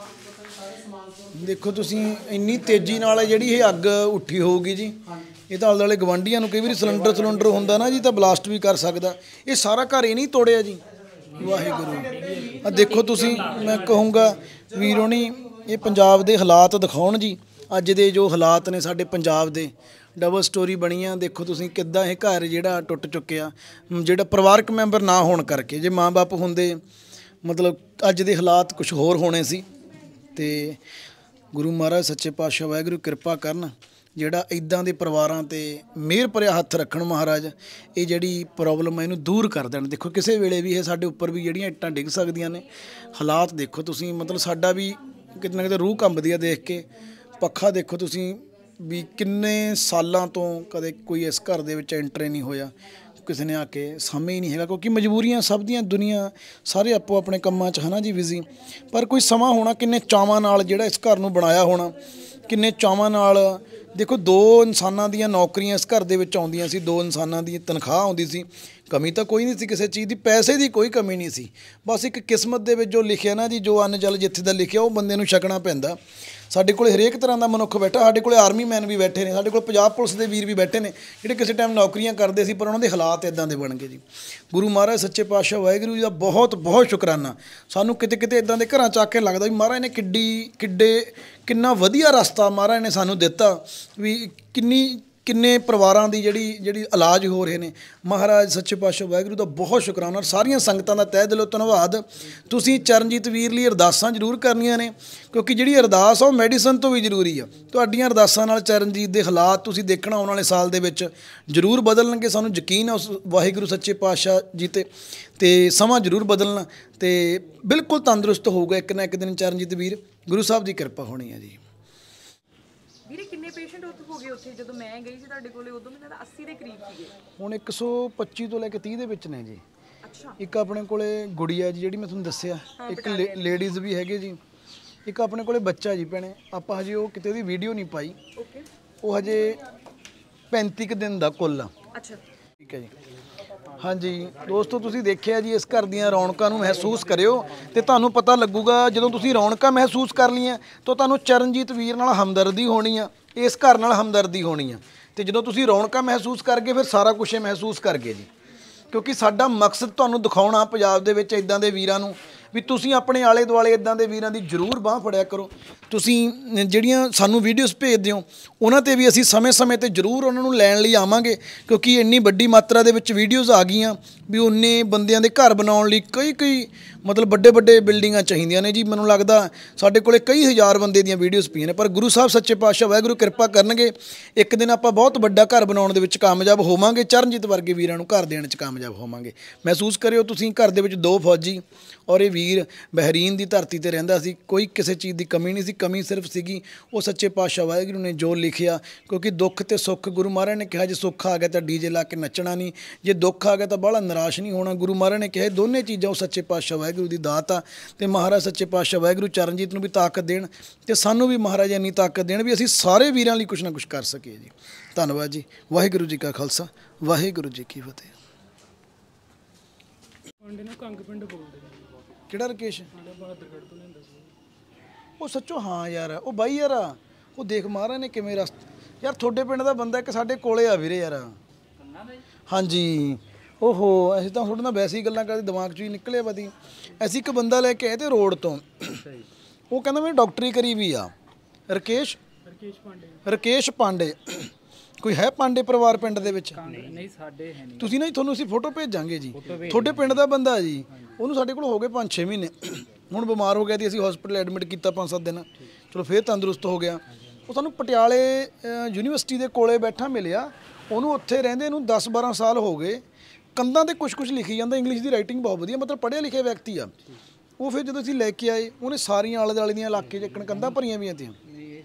ਦੇਖੋ ਤੁਸੀਂ ਇੰਨੀ ਤੇਜ਼ੀ ਨਾਲ ਜਿਹੜੀ ਇਹ ਅੱਗ ਉੱਠੀ ਹੋਊਗੀ ਜੀ, ਇਹ ਤਾਂ ਆਲੇ ਦੁਆਲੇ ਗਵਾਂਢੀਆਂ ਨੂੰ ਕਈ ਵਾਰੀ ਸਿਲੰਡਰ ਸਿਲੰਡਰ ਹੁੰਦਾ ਨਾ ਜੀ ਤਾਂ ਬਲਾਸਟ ਵੀ ਕਰ ਸਕਦਾ। ਇਹ ਸਾਰਾ ਘਰ ਇਹ ਨਹੀਂ ਤੋੜਿਆ ਜੀ। ਵਾਹਿਗੁਰੂ। ਆ ਦੇਖੋ ਤੁਸੀਂ, ਮੈਂ ਕਹੂੰਗਾ ਵੀਰੋ ਨਹੀਂ ਇਹ ਪੰਜਾਬ ਦੇ ਹਾਲਾਤ ਦਿਖਾਉਣ ਜੀ। ਅੱਜ ਦੇ ਜੋ ਹਾਲਾਤ ਨੇ ਸਾਡੇ ਪੰਜਾਬ ਦੇ, ਡਬਲ ਸਟੋਰੀ ਬਣੀਆਂ। ਦੇਖੋ ਤੁਸੀਂ ਕਿੱਦਾਂ ਇਹ ਘਰ ਜਿਹੜਾ ਟੁੱਟ ਚੁੱਕਿਆ, ਜਿਹੜਾ ਪਰਿਵਾਰਕ ਮੈਂਬਰ ਨਾ ਹੋਣ ਕਰਕੇ। ਜੇ ਮਾਂ-ਬਾਪ ਹੁੰਦੇ ਮਤਲਬ ਅੱਜ ਦੇ ਹਾਲਾਤ ਕੁਝ ਹੋਰ ਹੋਣੇ ਸੀ। ਤੇ ਗੁਰੂ ਮਹਾਰਾਜ ਸੱਚੇ ਪਾਤਸ਼ਾਹ ਵਾਹਿਗੁਰੂ ਕਿਰਪਾ ਕਰਨ, ਜਿਹੜਾ ਇੱਦਾਂ ਦੇ ਪਰਿਵਾਰਾਂ 'ਤੇ ਮਿਹਰ ਭਰਿਆ ਹੱਥ ਰੱਖਣ ਮਹਾਰਾਜ। ਇਹ ਜਿਹੜੀ ਪ੍ਰੋਬਲਮ ਹੈ ਇਹਨੂੰ ਦੂਰ ਕਰ ਦੇਣ। ਦੇਖੋ ਕਿਸੇ ਵੇਲੇ ਵੀ ਇਹ ਸਾਡੇ ਉੱਪਰ ਵੀ ਜਿਹੜੀਆਂ ਇੱਟਾਂ ਡਿੱਗ ਸਕਦੀਆਂ ਨੇ। ਹਾਲਾਤ ਦੇਖੋ ਤੁਸੀਂ, ਮਤਲਬ ਸਾਡਾ ਵੀ ਕਿਤੇ ਨਾ ਕਿਤੇ ਰੂਹ ਕੰਬਦੀ ਆ ਦੇਖ ਕੇ। ਪੱਖਾ ਦੇਖੋ ਤੁਸੀਂ ਵੀ ਕਿੰਨੇ ਸਾਲਾਂ ਤੋਂ ਕਦੇ ਕੋਈ ਇਸ ਘਰ ਦੇ ਵਿੱਚ ਐਂਟਰ ਨਹੀਂ ਹੋਇਆ, ਕਿਸੇ ਨੇ ਆ ਕੇ ਸਾਹਮਣੇ ਹੀ ਨਹੀਂ ਹੈਗਾ, ਕਿਉਂਕਿ ਮਜਬੂਰੀਆਂ ਸਭ ਦੀਆਂ, ਦੁਨੀਆ ਸਾਰੇ ਆਪੋ ਆਪਣੇ ਕੰਮਾਂ 'ਚ ਹੈ ਨਾ ਜੀ ਬਿਜ਼ੀ। ਪਰ ਕੋਈ ਸਮਾਂ ਹੋਣਾ ਕਿੰਨੇ ਚਾਵਾਂ ਨਾਲ ਜਿਹੜਾ ਇਸ ਘਰ ਨੂੰ ਬਣਾਇਆ ਹੋਣਾ, ਕਿੰਨੇ ਚਾਵਾਂ ਨਾਲ। ਦੇਖੋ ਦੋ ਇਨਸਾਨਾਂ ਦੀਆਂ ਨੌਕਰੀਆਂ ਇਸ ਘਰ ਦੇ ਵਿੱਚ ਆਉਂਦੀਆਂ ਸੀ, ਦੋ ਇਨਸਾਨਾਂ ਦੀ ਤਨਖਾਹ ਆਉਂਦੀ ਸੀ। ਕਮੀ ਤਾਂ ਕੋਈ ਨਹੀਂ ਸੀ ਕਿਸੇ ਚੀਜ਼ ਦੀ, ਪੈਸੇ ਦੀ ਕੋਈ ਕਮੀ ਨਹੀਂ ਸੀ। ਬਸ ਇੱਕ ਕਿਸਮਤ ਦੇ ਵਿੱਚ ਜੋ ਲਿਖਿਆ ਨਾ ਜੀ, ਜੋ ਅੰਨ ਜਲ ਜਿੱਥੇ ਦਾ ਲਿਖਿਆ ਉਹ ਬੰਦੇ ਨੂੰ ਛਕਣਾ ਪੈਂਦਾ। ਸਾਡੇ ਕੋਲ ਹਰੇਕ ਤਰ੍ਹਾਂ ਦਾ ਮਨੁੱਖ ਬੈਠਾ, ਸਾਡੇ ਕੋਲ ਆਰਮੀ ਮੈਨ ਵੀ ਬੈਠੇ ਨੇ, ਸਾਡੇ ਕੋਲ ਪੰਜਾਬ ਪੁਲਿਸ ਦੇ ਵੀਰ ਵੀ ਬੈਠੇ ਨੇ, ਜਿਹੜੇ ਕਿਸੇ ਟਾਈਮ ਨੌਕਰੀਆਂ ਕਰਦੇ ਸੀ ਪਰ ਉਹਨਾਂ ਦੇ ਹਾਲਾਤ ਇੱਦਾਂ ਦੇ ਬਣ ਗਏ ਜੀ। ਗੁਰੂ ਮਹਾਰਾਜ ਸੱਚੇ ਪਾਤਸ਼ਾਹ ਵਾਹਿਗੁਰੂ ਜੀ ਦਾ ਬਹੁਤ ਬਹੁਤ ਸ਼ੁਕਰਾਨਾ। ਸਾਨੂੰ ਕਿਤੇ ਕਿਤੇ ਇੱਦਾਂ ਦੇ ਘਰਾਂ 'ਚ ਆ ਕੇ ਲੱਗਦਾ ਵੀ ਮਹਾਰਾਜ ਨੇ ਕਿੱਡੀ ਕਿੱਡੇ ਕਿੰਨਾ ਵਧੀਆ ਰਸਤਾ ਮਹਾਰਾਜ ਨੇ ਸਾਨੂੰ ਦਿੱਤਾ ਵੀ ਕਿੰਨੀ ਕਿੰਨੇ ਪਰਿਵਾਰਾਂ ਦੀ ਜਿਹੜੀ ਜਿਹੜੀ ਇਲਾਜ ਹੋ ਰਹੇ ਨੇ। ਮਹਾਰਾਜ ਸੱਚੇ ਪਾਤਸ਼ਾਹ ਵਾਹਿਗੁਰੂ ਦਾ ਬਹੁਤ ਸ਼ੁਕਰਾਨਾ। ਸਾਰੀਆਂ ਸੰਗਤਾਂ ਦਾ ਤਹਿ ਦਿਲੋਂ ਧੰਨਵਾਦ। ਤੁਸੀਂ ਚਰਨਜੀਤ ਵੀਰ ਲਈ ਅਰਦਾਸਾਂ ਜ਼ਰੂਰ ਕਰਨੀਆਂ ਨੇ, ਕਿਉਂਕਿ ਜਿਹੜੀ ਅਰਦਾਸ ਆ ਉਹ ਮੈਡੀਸਨ ਤੋਂ ਵੀ ਜ਼ਰੂਰੀ ਆ। ਤੁਹਾਡੀਆਂ ਅਰਦਾਸਾਂ ਨਾਲ ਚਰਨਜੀਤ ਦੇ ਹਾਲਾਤ ਤੁਸੀਂ ਦੇਖਣਾ ਆਉਣ ਵਾਲੇ ਸਾਲ ਦੇ ਵਿੱਚ ਜ਼ਰੂਰ ਬਦਲਣਗੇ। ਸਾਨੂੰ ਯਕੀਨ ਆ ਉਸ ਵਾਹਿਗੁਰੂ ਸੱਚੇ ਪਾਤਸ਼ਾਹ ਜੀ 'ਤੇ ਤੇ ਸਮਾਂ ਜ਼ਰੂਰ ਬਦਲਣਾ ਤੇ ਬਿਲਕੁਲ ਤੰਦਰੁਸਤ ਹੋਊਗਾ ਇੱਕ ਨਾ ਇੱਕ ਦਿਨ ਚਰਨਜੀਤ ਵੀਰ। ਗੁਰੂ ਸਾਹਿਬ ਦੀ ਕਿਰਪਾ ਹੋਣੀ ਹੈ ਜੀ। ਵੀਰੇ ਕਿੰਨੇ ਪੇਸ਼ੈਂਟ ਉੱਥੇ ਹੋ ਗਏ? ਉੱਥੇ ਜਦੋਂ ਮੈਂ ਗਈ ਸੀ ਤੁਹਾਡੇ ਕੋਲੇ ਉਦੋਂ ਮੈਨੂੰ ਲੱਗਦਾ ਅੱਸੀ ਦੇ ਕਰੀਬ ਸੀਗੇ। ਹੁਣ ਇੱਕ ਸੌ ਪੱਚੀ ਤੋਂ ਲੈ ਕੇ ਤੀਹ ਦੇ ਵਿੱਚ ਨੇ ਜੀ। ਅੱਛਾ। ਇੱਕ ਆਪਣੇ ਕੋਲੇ ਗੁੜੀਆ ਜੀ ਜਿਹੜੀ ਮੈਂ ਤੁਹਾਨੂੰ ਦੱਸਿਆ, ਇੱਕ ਲੇਡੀਜ਼ ਵੀ ਹੈਗੇ ਜੀ, ਇੱਕ ਆਪਣੇ ਕੋਲੇ ਬੱਚਾ ਜੀ ਭੈਣੇ। ਆਪਾਂ ਹਜੇ ਉਹ ਕਿਤੇ ਦੀ ਵੀਡੀਓ ਨਹੀਂ ਪਾਈ, ਓਕੇ। ਉਹ ਹਜੇ ਪੈਂਤੀ ਕੁ ਦਿਨ ਦਾ ਕੁੱਲ ਆ। ਅੱਛਾ ਠੀਕ ਹੈ ਜੀ। ਹਾਂਜੀ ਦੋਸਤੋ ਤੁਸੀਂ ਦੇਖਿਆ ਜੀ, ਇਸ ਘਰ ਦੀਆਂ ਰੌਣਕਾਂ ਨੂੰ ਮਹਿਸੂਸ ਕਰਿਓ ਤੇ ਤੁਹਾਨੂੰ ਪਤਾ ਲੱਗੂਗਾ। ਜਦੋਂ ਤੁਸੀਂ ਰੌਣਕਾਂ ਮਹਿਸੂਸ ਕਰ ਲਈਆਂ ਤਾਂ ਤੁਹਾਨੂੰ ਚਰਨਜੀਤ ਵੀਰ ਨਾਲ ਹਮਦਰਦੀ ਹੋਣੀ ਆ, ਇਸ ਘਰ ਨਾਲ ਹਮਦਰਦੀ ਹੋਣੀ ਆ। ਤੇ ਜਦੋਂ ਤੁਸੀਂ ਰੌਣਕਾਂ ਮਹਿਸੂਸ ਕਰ ਗਏ ਫਿਰ ਸਾਰਾ ਕੁਝ ਮਹਿਸੂਸ ਕਰ ਗਏ ਜੀ। ਕਿਉਂਕਿ ਸਾਡਾ ਮਕਸਦ ਤੁਹਾਨੂੰ ਦਿਖਾਉਣਾ ਪੰਜਾਬ ਦੇ ਵਿੱਚ ਇਦਾਂ ਦੇ ਵੀਰਾਂ ਨੂੰ ਵੀ ਤੁਸੀਂ ਆਪਣੇ ਆਲੇ ਦੁਆਲੇ ਇਦਾਂ ਦੇ ਵੀਰਾਂ ਦੀ ਜ਼ਰੂਰ ਬਾਂਹ ਫੜਿਆ ਕਰੋ। ਤੁਸੀਂ ਜਿਹੜੀਆਂ ਸਾਨੂੰ ਵੀਡੀਓਜ਼ ਭੇਜਦੇ ਹੋ ਉਹਨਾਂ 'ਤੇ ਵੀ ਅਸੀਂ ਸਮੇਂ-ਸਮੇਂ 'ਤੇ ਜ਼ਰੂਰ ਉਹਨਾਂ ਨੂੰ ਲੈਣ ਲਈ ਆਵਾਂਗੇ, ਕਿਉਂਕਿ ਇੰਨੀ ਵੱਡੀ ਮਾਤਰਾ ਦੇ ਵਿੱਚ ਵੀਡੀਓਜ਼ ਆ ਗਈਆਂ ਵੀ ਉਨੇ ਬੰਦਿਆਂ ਦੇ ਘਰ ਬਣਾਉਣ ਲਈ ਕਈ ਕਈ ਮਤਲਬ ਵੱਡੇ ਵੱਡੇ ਬਿਲਡਿੰਗਾਂ ਚਾਹੀਦੀਆਂ ਨੇ ਜੀ। ਮੈਨੂੰ ਲੱਗਦਾ ਸਾਡੇ ਕੋਲੇ ਕਈ ਹਜ਼ਾਰ ਬੰਦੇ ਦੀਆਂ ਵੀਡੀਓਜ਼ ਪਈਆਂ ਨੇ, ਪਰ ਗੁਰੂ ਸਾਹਿਬ ਸੱਚੇ ਪਾਤਸ਼ਾਹ ਵਾਹਿਗੁਰੂ ਕਿਰਪਾ ਕਰਨਗੇ ਇੱਕ ਦਿਨ ਆਪਾਂ ਬਹੁਤ ਵੱਡਾ ਘਰ ਬਣਾਉਣ ਦੇ ਵਿੱਚ ਕਾਮਯਾਬ ਹੋਵਾਂਗੇ। ਚਰਨਜੀਤ ਵਰਗੇ ਵੀਰਾਂ ਨੂੰ ਘਰ ਦੇਣ 'ਚ ਕਾਮਯਾਬ ਹੋਵਾਂਗੇ। ਮਹਿਸੂਸ ਕਰਿਓ ਤੁਸੀਂ ਘਰ ਦੇ ਵਿੱਚ ਦੋ ਫੌਜੀ ਔਰ ਇਹ ਵੀਰ ਬਹਿਰੀਨ ਦੀ ਧਰਤੀ 'ਤੇ ਰਹਿੰਦਾ ਸੀ। ਕੋਈ ਕਿਸੇ ਚੀਜ਼ ਦੀ ਕਮੀ ਨਹੀਂ ਸੀ, ਕਮੀ ਸਿਰਫ ਸੀਗੀ ਉਹ ਸੱਚੇ ਪਾਤਸ਼ਾਹ ਵਾਹਿਗੁਰੂ ਨੇ ਜੋ ਲਿਖਿਆ। ਕਿਉਂਕਿ ਦੁੱਖ ਤੇ ਸੁੱਖ, ਗੁਰੂ ਮਹਾਰਾਜ ਨੇ ਕਿਹਾ ਜੇ ਸੁੱਖ ਆ ਗਿਆ ਤਾਂ ਡੀਜੇ ਲਾ ਕੇ ਨੱਚਣਾ ਨਹੀਂ, ਜੇ ਦੁੱਖ ਆ ਗਿਆ ਤਾਂ ਬਾਹਲਾ ਨਿਰਾਸ਼ ਨਹੀਂ ਹੋਣਾ। ਗੁਰੂ ਮਹਾਰਾਜ ਨੇ ਕਿਹਾ ਦੋਨੇ ਚੀਜ਼ਾਂ ਉਹ ਸੱਚੇ ਪਾਤਸ਼ਾਹ ਵਾਹਿਗੁਰੂ ਦੀ ਦਾਤ ਆ। ਤੇ ਮਹਾਰਾਜ ਸੱਚੇ ਪਾਤਸ਼ਾਹ ਵਾਹਿਗੁਰੂ ਚਰਨਜੀਤ ਨੂੰ ਵੀ ਤਾਕਤ ਦੇਣ ਤੇ ਸਾਨੂੰ ਵੀ ਮਹਾਰਾਜ ਇੰਨੀ ਤਾਕਤ ਦੇਣ ਵੀ ਅਸੀਂ ਸਾਰੇ ਵੀਰਾਂ ਲਈ ਕੁਛ ਨਾ ਕੁਛ ਕਰ ਸਕੀਏ ਜੀ। ਧੰਨਵਾਦ ਜੀ। ਵਾਹਿਗੁਰੂ ਜੀ ਕਾ ਖਾਲਸਾ, ਵਾਹਿਗੁਰੂ ਜੀ ਕੀ ਫਤਿਹ। ਪਾਂਡੇ ਨੂੰ ਕੰਗ ਪਿੰਡ ਬੋਲਦੇ ਨੇ। ਕਿਹੜਾ ਰਕੇਸ਼? ਸਾਡੇ ਬਹਾਦਰਗੜ੍ਹ ਤੋਂ ਲੈਂਦਾ ਸੀ। ਉਹ ਸੱਚੋ ਹਾਂ ਯਾਰ, ਉਹ ਬਾਈ ਯਾਰ ਉਹ ਦੇਖ ਮਹਾਰਾਜ ਨੇ ਕਿਵੇਂ ਰਸਤ ਯਾਰ ਤੁਹਾਡੇ ਪਿੰਡ ਦਾ ਬੰਦਾ ਇੱਕ ਸਾਡੇ ਕੋਲੇ ਆ ਵੀਰੇ ਯਾਰ। ਹਾਂਜੀ ਓਹੋ ਅਸੀਂ ਤਾਂ ਤੁਹਾਡੇ ਨਾਲ ਵੈਸੇ ਹੀ ਗੱਲਾਂ ਕਰਦੇ ਦਿਮਾਗ 'ਚੋਂ ਹੀ ਨਿਕਲਿਆ ਪਤੀ। ਅਸੀਂ ਇੱਕ ਬੰਦਾ ਲੈ ਕੇ ਆਏ ਤੇ ਰੋਡ ਤੋਂ, ਉਹ ਕਹਿੰਦਾ ਮੈਂ ਡਾਕਟਰੀ ਕਰੀ ਵੀ ਆ। ਰਕੇਸ਼ ਰਕੇਸ਼ ਪਾਂਡੇ। ਰਕੇਸ਼ ਪਾਂਡੇ ਕੋਈ ਹੈ ਪਾਂਡੇ ਪਰਿਵਾਰ ਪਿੰਡ ਦੇ ਵਿੱਚ? ਨਹੀਂ ਸਾਡੇ ਹੈ ਨਹੀਂ। ਤੁਸੀਂ ਨਾ ਜੀ ਤੁਹਾਨੂੰ ਅਸੀਂ ਫੋਟੋ ਭੇਜਾਂਗੇ ਜੀ, ਤੁਹਾਡੇ ਪਿੰਡ ਦਾ ਬੰਦਾ ਜੀ। ਉਹਨੂੰ ਸਾਡੇ ਕੋਲ ਹੋ ਗਏ ਪੰਜ ਛੇ ਮਹੀਨੇ, ਹੁਣ ਬਿਮਾਰ ਹੋ ਗਿਆ ਸੀ, ਅਸੀਂ ਹਸਪੀਟਲ ਐਡਮਿਟ ਕੀਤਾ ਪੰਜ ਸੱਤ ਦਿਨ, ਚਲੋ ਫਿਰ ਤੰਦਰੁਸਤ ਹੋ ਗਿਆ। ਉਹ ਸਾਨੂੰ ਪਟਿਆਲੇ ਯੂਨੀਵਰਸਿਟੀ ਦੇ ਕੋਲੇ ਬੈਠਾ ਮਿਲਿਆ, ਉਹਨੂੰ ਉੱਥੇ ਰਹਿੰਦੇ ਨੂੰ ਦਸ ਬਾਰਾਂ ਸਾਲ ਹੋ ਗਏ। ਕੰਧਾਂ 'ਤੇ ਕੁਛ ਕੁਛ ਲਿਖੀ ਜਾਂਦਾ, ਇੰਗਲਿਸ਼ ਦੀ ਰਾਈਟਿੰਗ ਬਹੁਤ ਵਧੀਆ, ਮਤਲਬ ਪੜ੍ਹਿਆ ਲਿਖਿਆ ਵਿਅਕਤੀ ਆ ਉਹ। ਫਿਰ ਜਦੋਂ ਅਸੀਂ ਲੈ ਕੇ ਆਏ ਉਹਨੇ ਸਾਰੀਆਂ ਆਲੇ ਦੁਆਲੇ ਦੀਆਂ ਇਲਾਕੇ 'ਚ ਇੱਕ ਕੰਧਾਂ ਭਰੀਆਂ ਵੀਆਂ ਤੀਆਂ।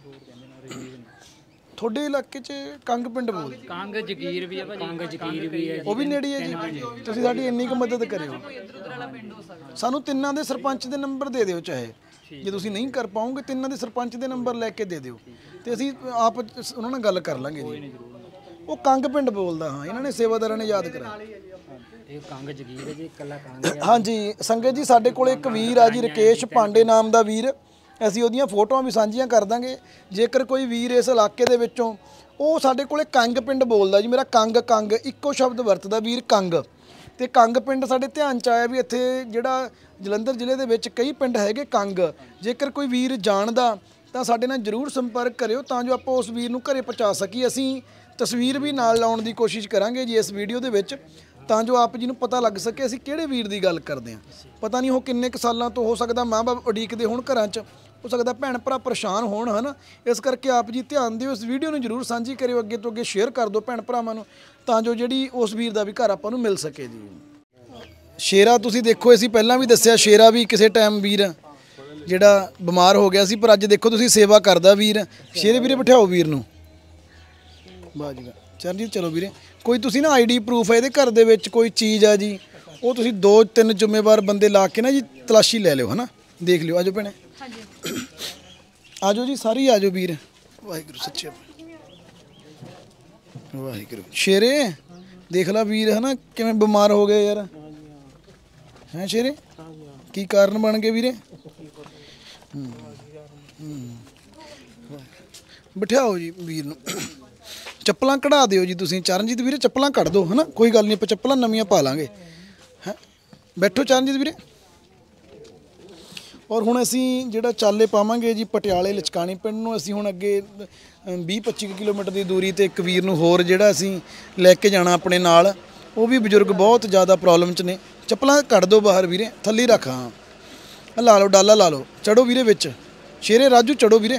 ਤੁਹਾਡੇ ਇਲਾਕੇ 'ਚ ਕੰਗ ਪਿੰਡ ਬੋਲ ਕੰਗ ਜਗੀਰ ਵੀ ਆ ਭਾਜੀ। ਕੰਗ ਜਗੀਰ ਵੀ ਹੈ, ਉਹ ਵੀ ਨੇੜੇ ਹੈ ਜੀ। ਤੁਸੀਂ ਸਾਡੀ ਇੰਨੀ ਕੁ ਮਦਦ ਕਰਿਓ, ਸਾਨੂੰ ਤਿੰਨਾਂ ਦੇ ਸਰਪੰਚ ਦੇ ਨੰਬਰ ਦੇ ਦਿਓ, ਚਾਹੇ ਜੇ ਤੁਸੀਂ ਨਹੀਂ ਕਰ ਪਾਓਗੇ ਤਿੰਨਾਂ ਦੇ ਸਰਪੰਚ ਦੇ ਨੰਬਰ ਲੈ ਕੇ ਦੇ ਦਿਓ ਤੇ ਅਸੀਂ ਆਪ ਉਹਨਾਂ ਨਾਲ ਗੱਲ ਕਰ ਲਾਂਗੇ ਜੀ। ਉਹ ਕੰਗ ਪਿੰਡ ਬੋਲਦਾ, ਹਾਂ ਇਹਨਾਂ ਨੇ ਸੇਵਾਦਾਰਾਂ ਨੇ ਯਾਦ ਕਰਾਇਆ। ਇਹ ਕੰਗ ਜਗੀਰ ਹੈ ਜੀ, ਇਕੱਲਾ ਕੰਗ। ਹਾਂਜੀ ਸੰਗਤ ਜੀ, ਸਾਡੇ ਕੋਲ ਇੱਕ ਵੀਰ ਆ ਜੀ ਰਕੇਸ਼ ਪਾਂਡੇ ਨਾਮ ਦਾ ਵੀਰ। ਅਸੀਂ ਉਹਦੀਆਂ ਫੋਟੋਆਂ ਵੀ ਸਾਂਝੀਆਂ ਕਰ ਦਾਂਗੇ। ਜੇਕਰ ਕੋਈ ਵੀਰ ਇਸ ਇਲਾਕੇ ਦੇ ਵਿੱਚੋਂ, ਉਹ ਸਾਡੇ ਕੋਲੇ ਕੰਗ ਪਿੰਡ ਬੋਲਦਾ ਜੀ। ਮੇਰਾ ਕੰਗ ਕੰਗ ਇੱਕੋ ਸ਼ਬਦ ਵਰਤਦਾ ਵੀਰ, ਕੰਗ। ਤੇ ਕੰਗ ਪਿੰਡ ਸਾਡੇ ਧਿਆਨ 'ਚ ਆਇਆ ਵੀ ਇੱਥੇ ਜਿਹੜਾ ਜਲੰਧਰ ਜ਼ਿਲ੍ਹੇ ਦੇ ਵਿੱਚ ਕਈ ਪਿੰਡ ਹੈਗੇ ਕੰਗ। ਜੇਕਰ ਕੋਈ ਵੀਰ ਜਾਣਦਾ ਤਾਂ ਸਾਡੇ ਨਾਲ ਜ਼ਰੂਰ ਸੰਪਰਕ ਕਰਿਓ ਤਾਂ ਜੋ ਆਪਾਂ ਉਸ ਵੀਰ ਨੂੰ ਘਰੇ ਪਹੁੰਚਾ ਸਕੀਏ। ਅਸੀਂ ਤਸਵੀਰ ਵੀ ਨਾਲ ਲਾਉਣ ਦੀ ਕੋਸ਼ਿਸ਼ ਕਰਾਂਗੇ ਜੀ ਇਸ ਵੀਡੀਓ ਦੇ ਵਿੱਚ, ਤਾਂ ਜੋ ਆਪ ਜੀ ਨੂੰ ਪਤਾ ਲੱਗ ਸਕੇ ਅਸੀਂ ਕਿਹੜੇ ਵੀਰ ਦੀ ਗੱਲ ਕਰਦੇ ਹਾਂ। ਪਤਾ ਨਹੀਂ ਉਹ ਕਿੰਨੇ ਕੁ ਸਾਲਾਂ ਤੋਂ, ਹੋ ਸਕਦਾ ਮਾਂ ਬਾਪ ਉਡੀਕਦੇ ਹੋਣ ਘਰਾਂ 'ਚ, ਹੋ ਸਕਦਾ ਭੈਣ ਭਰਾ ਪਰੇਸ਼ਾਨ ਹੋਣ, ਹੈ ਨਾ। ਇਸ ਕਰਕੇ ਆਪ ਜੀ ਧਿਆਨ ਦਿਓ, ਇਸ ਵੀਡੀਓ ਨੂੰ ਜ਼ਰੂਰ ਸਾਂਝੀ ਕਰਿਓ, ਅੱਗੇ ਤੋਂ ਅੱਗੇ ਸ਼ੇਅਰ ਕਰ ਦਿਓ ਭੈਣ ਭਰਾਵਾਂ ਨੂੰ, ਤਾਂ ਜੋ ਜਿਹੜੀ ਉਸ ਵੀਰ ਦਾ ਵੀ ਘਰ ਆਪਾਂ ਨੂੰ ਮਿਲ ਸਕੇ ਜੀ। ਸ਼ੇਰਾ ਤੁਸੀਂ ਦੇਖੋ, ਅਸੀਂ ਪਹਿਲਾਂ ਵੀ ਦੱਸਿਆ ਸ਼ੇਰਾ ਵੀ ਕਿਸੇ ਟਾਈਮ ਵੀਰ ਜਿਹੜਾ ਬਿਮਾਰ ਹੋ ਗਿਆ ਸੀ, ਪਰ ਅੱਜ ਦੇਖੋ ਤੁਸੀਂ ਸੇਵਾ ਕਰਦਾ ਵੀਰ। ਸ਼ੇਰੇ ਵੀਰੇ ਬਿਠਾਓ ਵੀਰ ਨੂੰ, ਵਾਹ ਜੀ ਵਾਹ। ਚਰਨਜੀਤ ਚਲੋ ਵੀਰੇ, ਕੋਈ ਤੁਸੀਂ ਨਾ ਆਈਡੀ ਪ੍ਰੂਫ ਹੈ ਇਹਦੇ ਘਰ ਦੇ ਵਿੱਚ ਕੋਈ ਚੀਜ਼ ਆ ਜੀ, ਉਹ ਤੁਸੀਂ ਦੋ ਤਿੰਨ ਜ਼ਿੰਮੇਵਾਰ ਬੰਦੇ ਲਾ ਕੇ ਨਾ ਜੀ ਤਲਾਸ਼ੀ ਲੈ ਲਿਓ, ਹੈ ਨਾ, ਦੇਖ ਲਿਓ। ਆਜੋ ਭੈਣੇ, ਆਜੋ ਜੀ, ਸਾਰੀ ਆਜੋ ਵੀਰ। ਵਾਹਿਗੁਰੂ ਸੱਚੇ ਵਾਹਿਗੁਰੂ। ਸ਼ੇਰੇ ਦੇਖ ਲਾ ਵੀਰ, ਹੈ ਨਾ ਕਿਵੇਂ ਬਿਮਾਰ ਹੋ ਗਏ ਯਾਰ, ਹੈ ਸ਼ੇਰੇ? ਕੀ ਕਾਰਨ ਬਣ ਗਏ ਵੀਰੇ? ਬਿਠਾਓ ਜੀ ਵੀਰ ਨੂੰ, ਚੱਪਲਾਂ ਕਢਾ ਦਿਓ ਜੀ ਤੁਸੀਂ। ਚਰਨਜੀਤ ਵੀਰੇ ਚੱਪਲਾਂ ਕੱਢ ਦਿਓ, ਹੈ ਨਾ, ਕੋਈ ਗੱਲ ਨਹੀਂ, ਆਪਾਂ ਚੱਪਲਾਂ ਨਵੀਆਂ ਪਾ ਲਾਂਗੇ। ਹੈ ਬੈਠੋ ਚਰਨਜੀਤ ਵੀਰੇ। ਔਰ ਹੁਣ ਅਸੀਂ ਜਿਹੜਾ ਚਾਲੇ ਪਾਵਾਂਗੇ ਜੀ ਪਟਿਆਲੇ ਲਚਕਾਣੀ ਪਿੰਡ ਨੂੰ। ਅਸੀਂ ਹੁਣ ਅੱਗੇ ਵੀਹ ਪੱਚੀ ਕਿਲੋਮੀਟਰ ਦੀ ਦੂਰੀ ਤੇ ਇੱਕ ਵੀਰ ਨੂੰ ਹੋਰ ਜਿਹੜਾ ਅਸੀਂ ਲੈ ਕੇ ਜਾਣਾ ਆਪਣੇ ਨਾਲ। ਉਹ ਵੀ ਬਜ਼ੁਰਗ ਬਹੁਤ ਜ਼ਿਆਦਾ ਪ੍ਰੋਬਲਮ 'ਚ ਨੇ। ਚੱਪਲਾਂ ਕੱਢ ਦਿਓ ਬਾਹਰ ਵੀਰੇ, ਥੱਲੇ ਰੱਖ। ਹਾਂ ਲਾ ਲਓ, ਡਾਲਾ ਲਾ ਲਓ, ਚੜੋ ਵੀਰੇ ਵਿੱਚ। ਸ਼ੇਰੇ ਰਾਜੂ ਚੜੋ ਵੀਰੇ।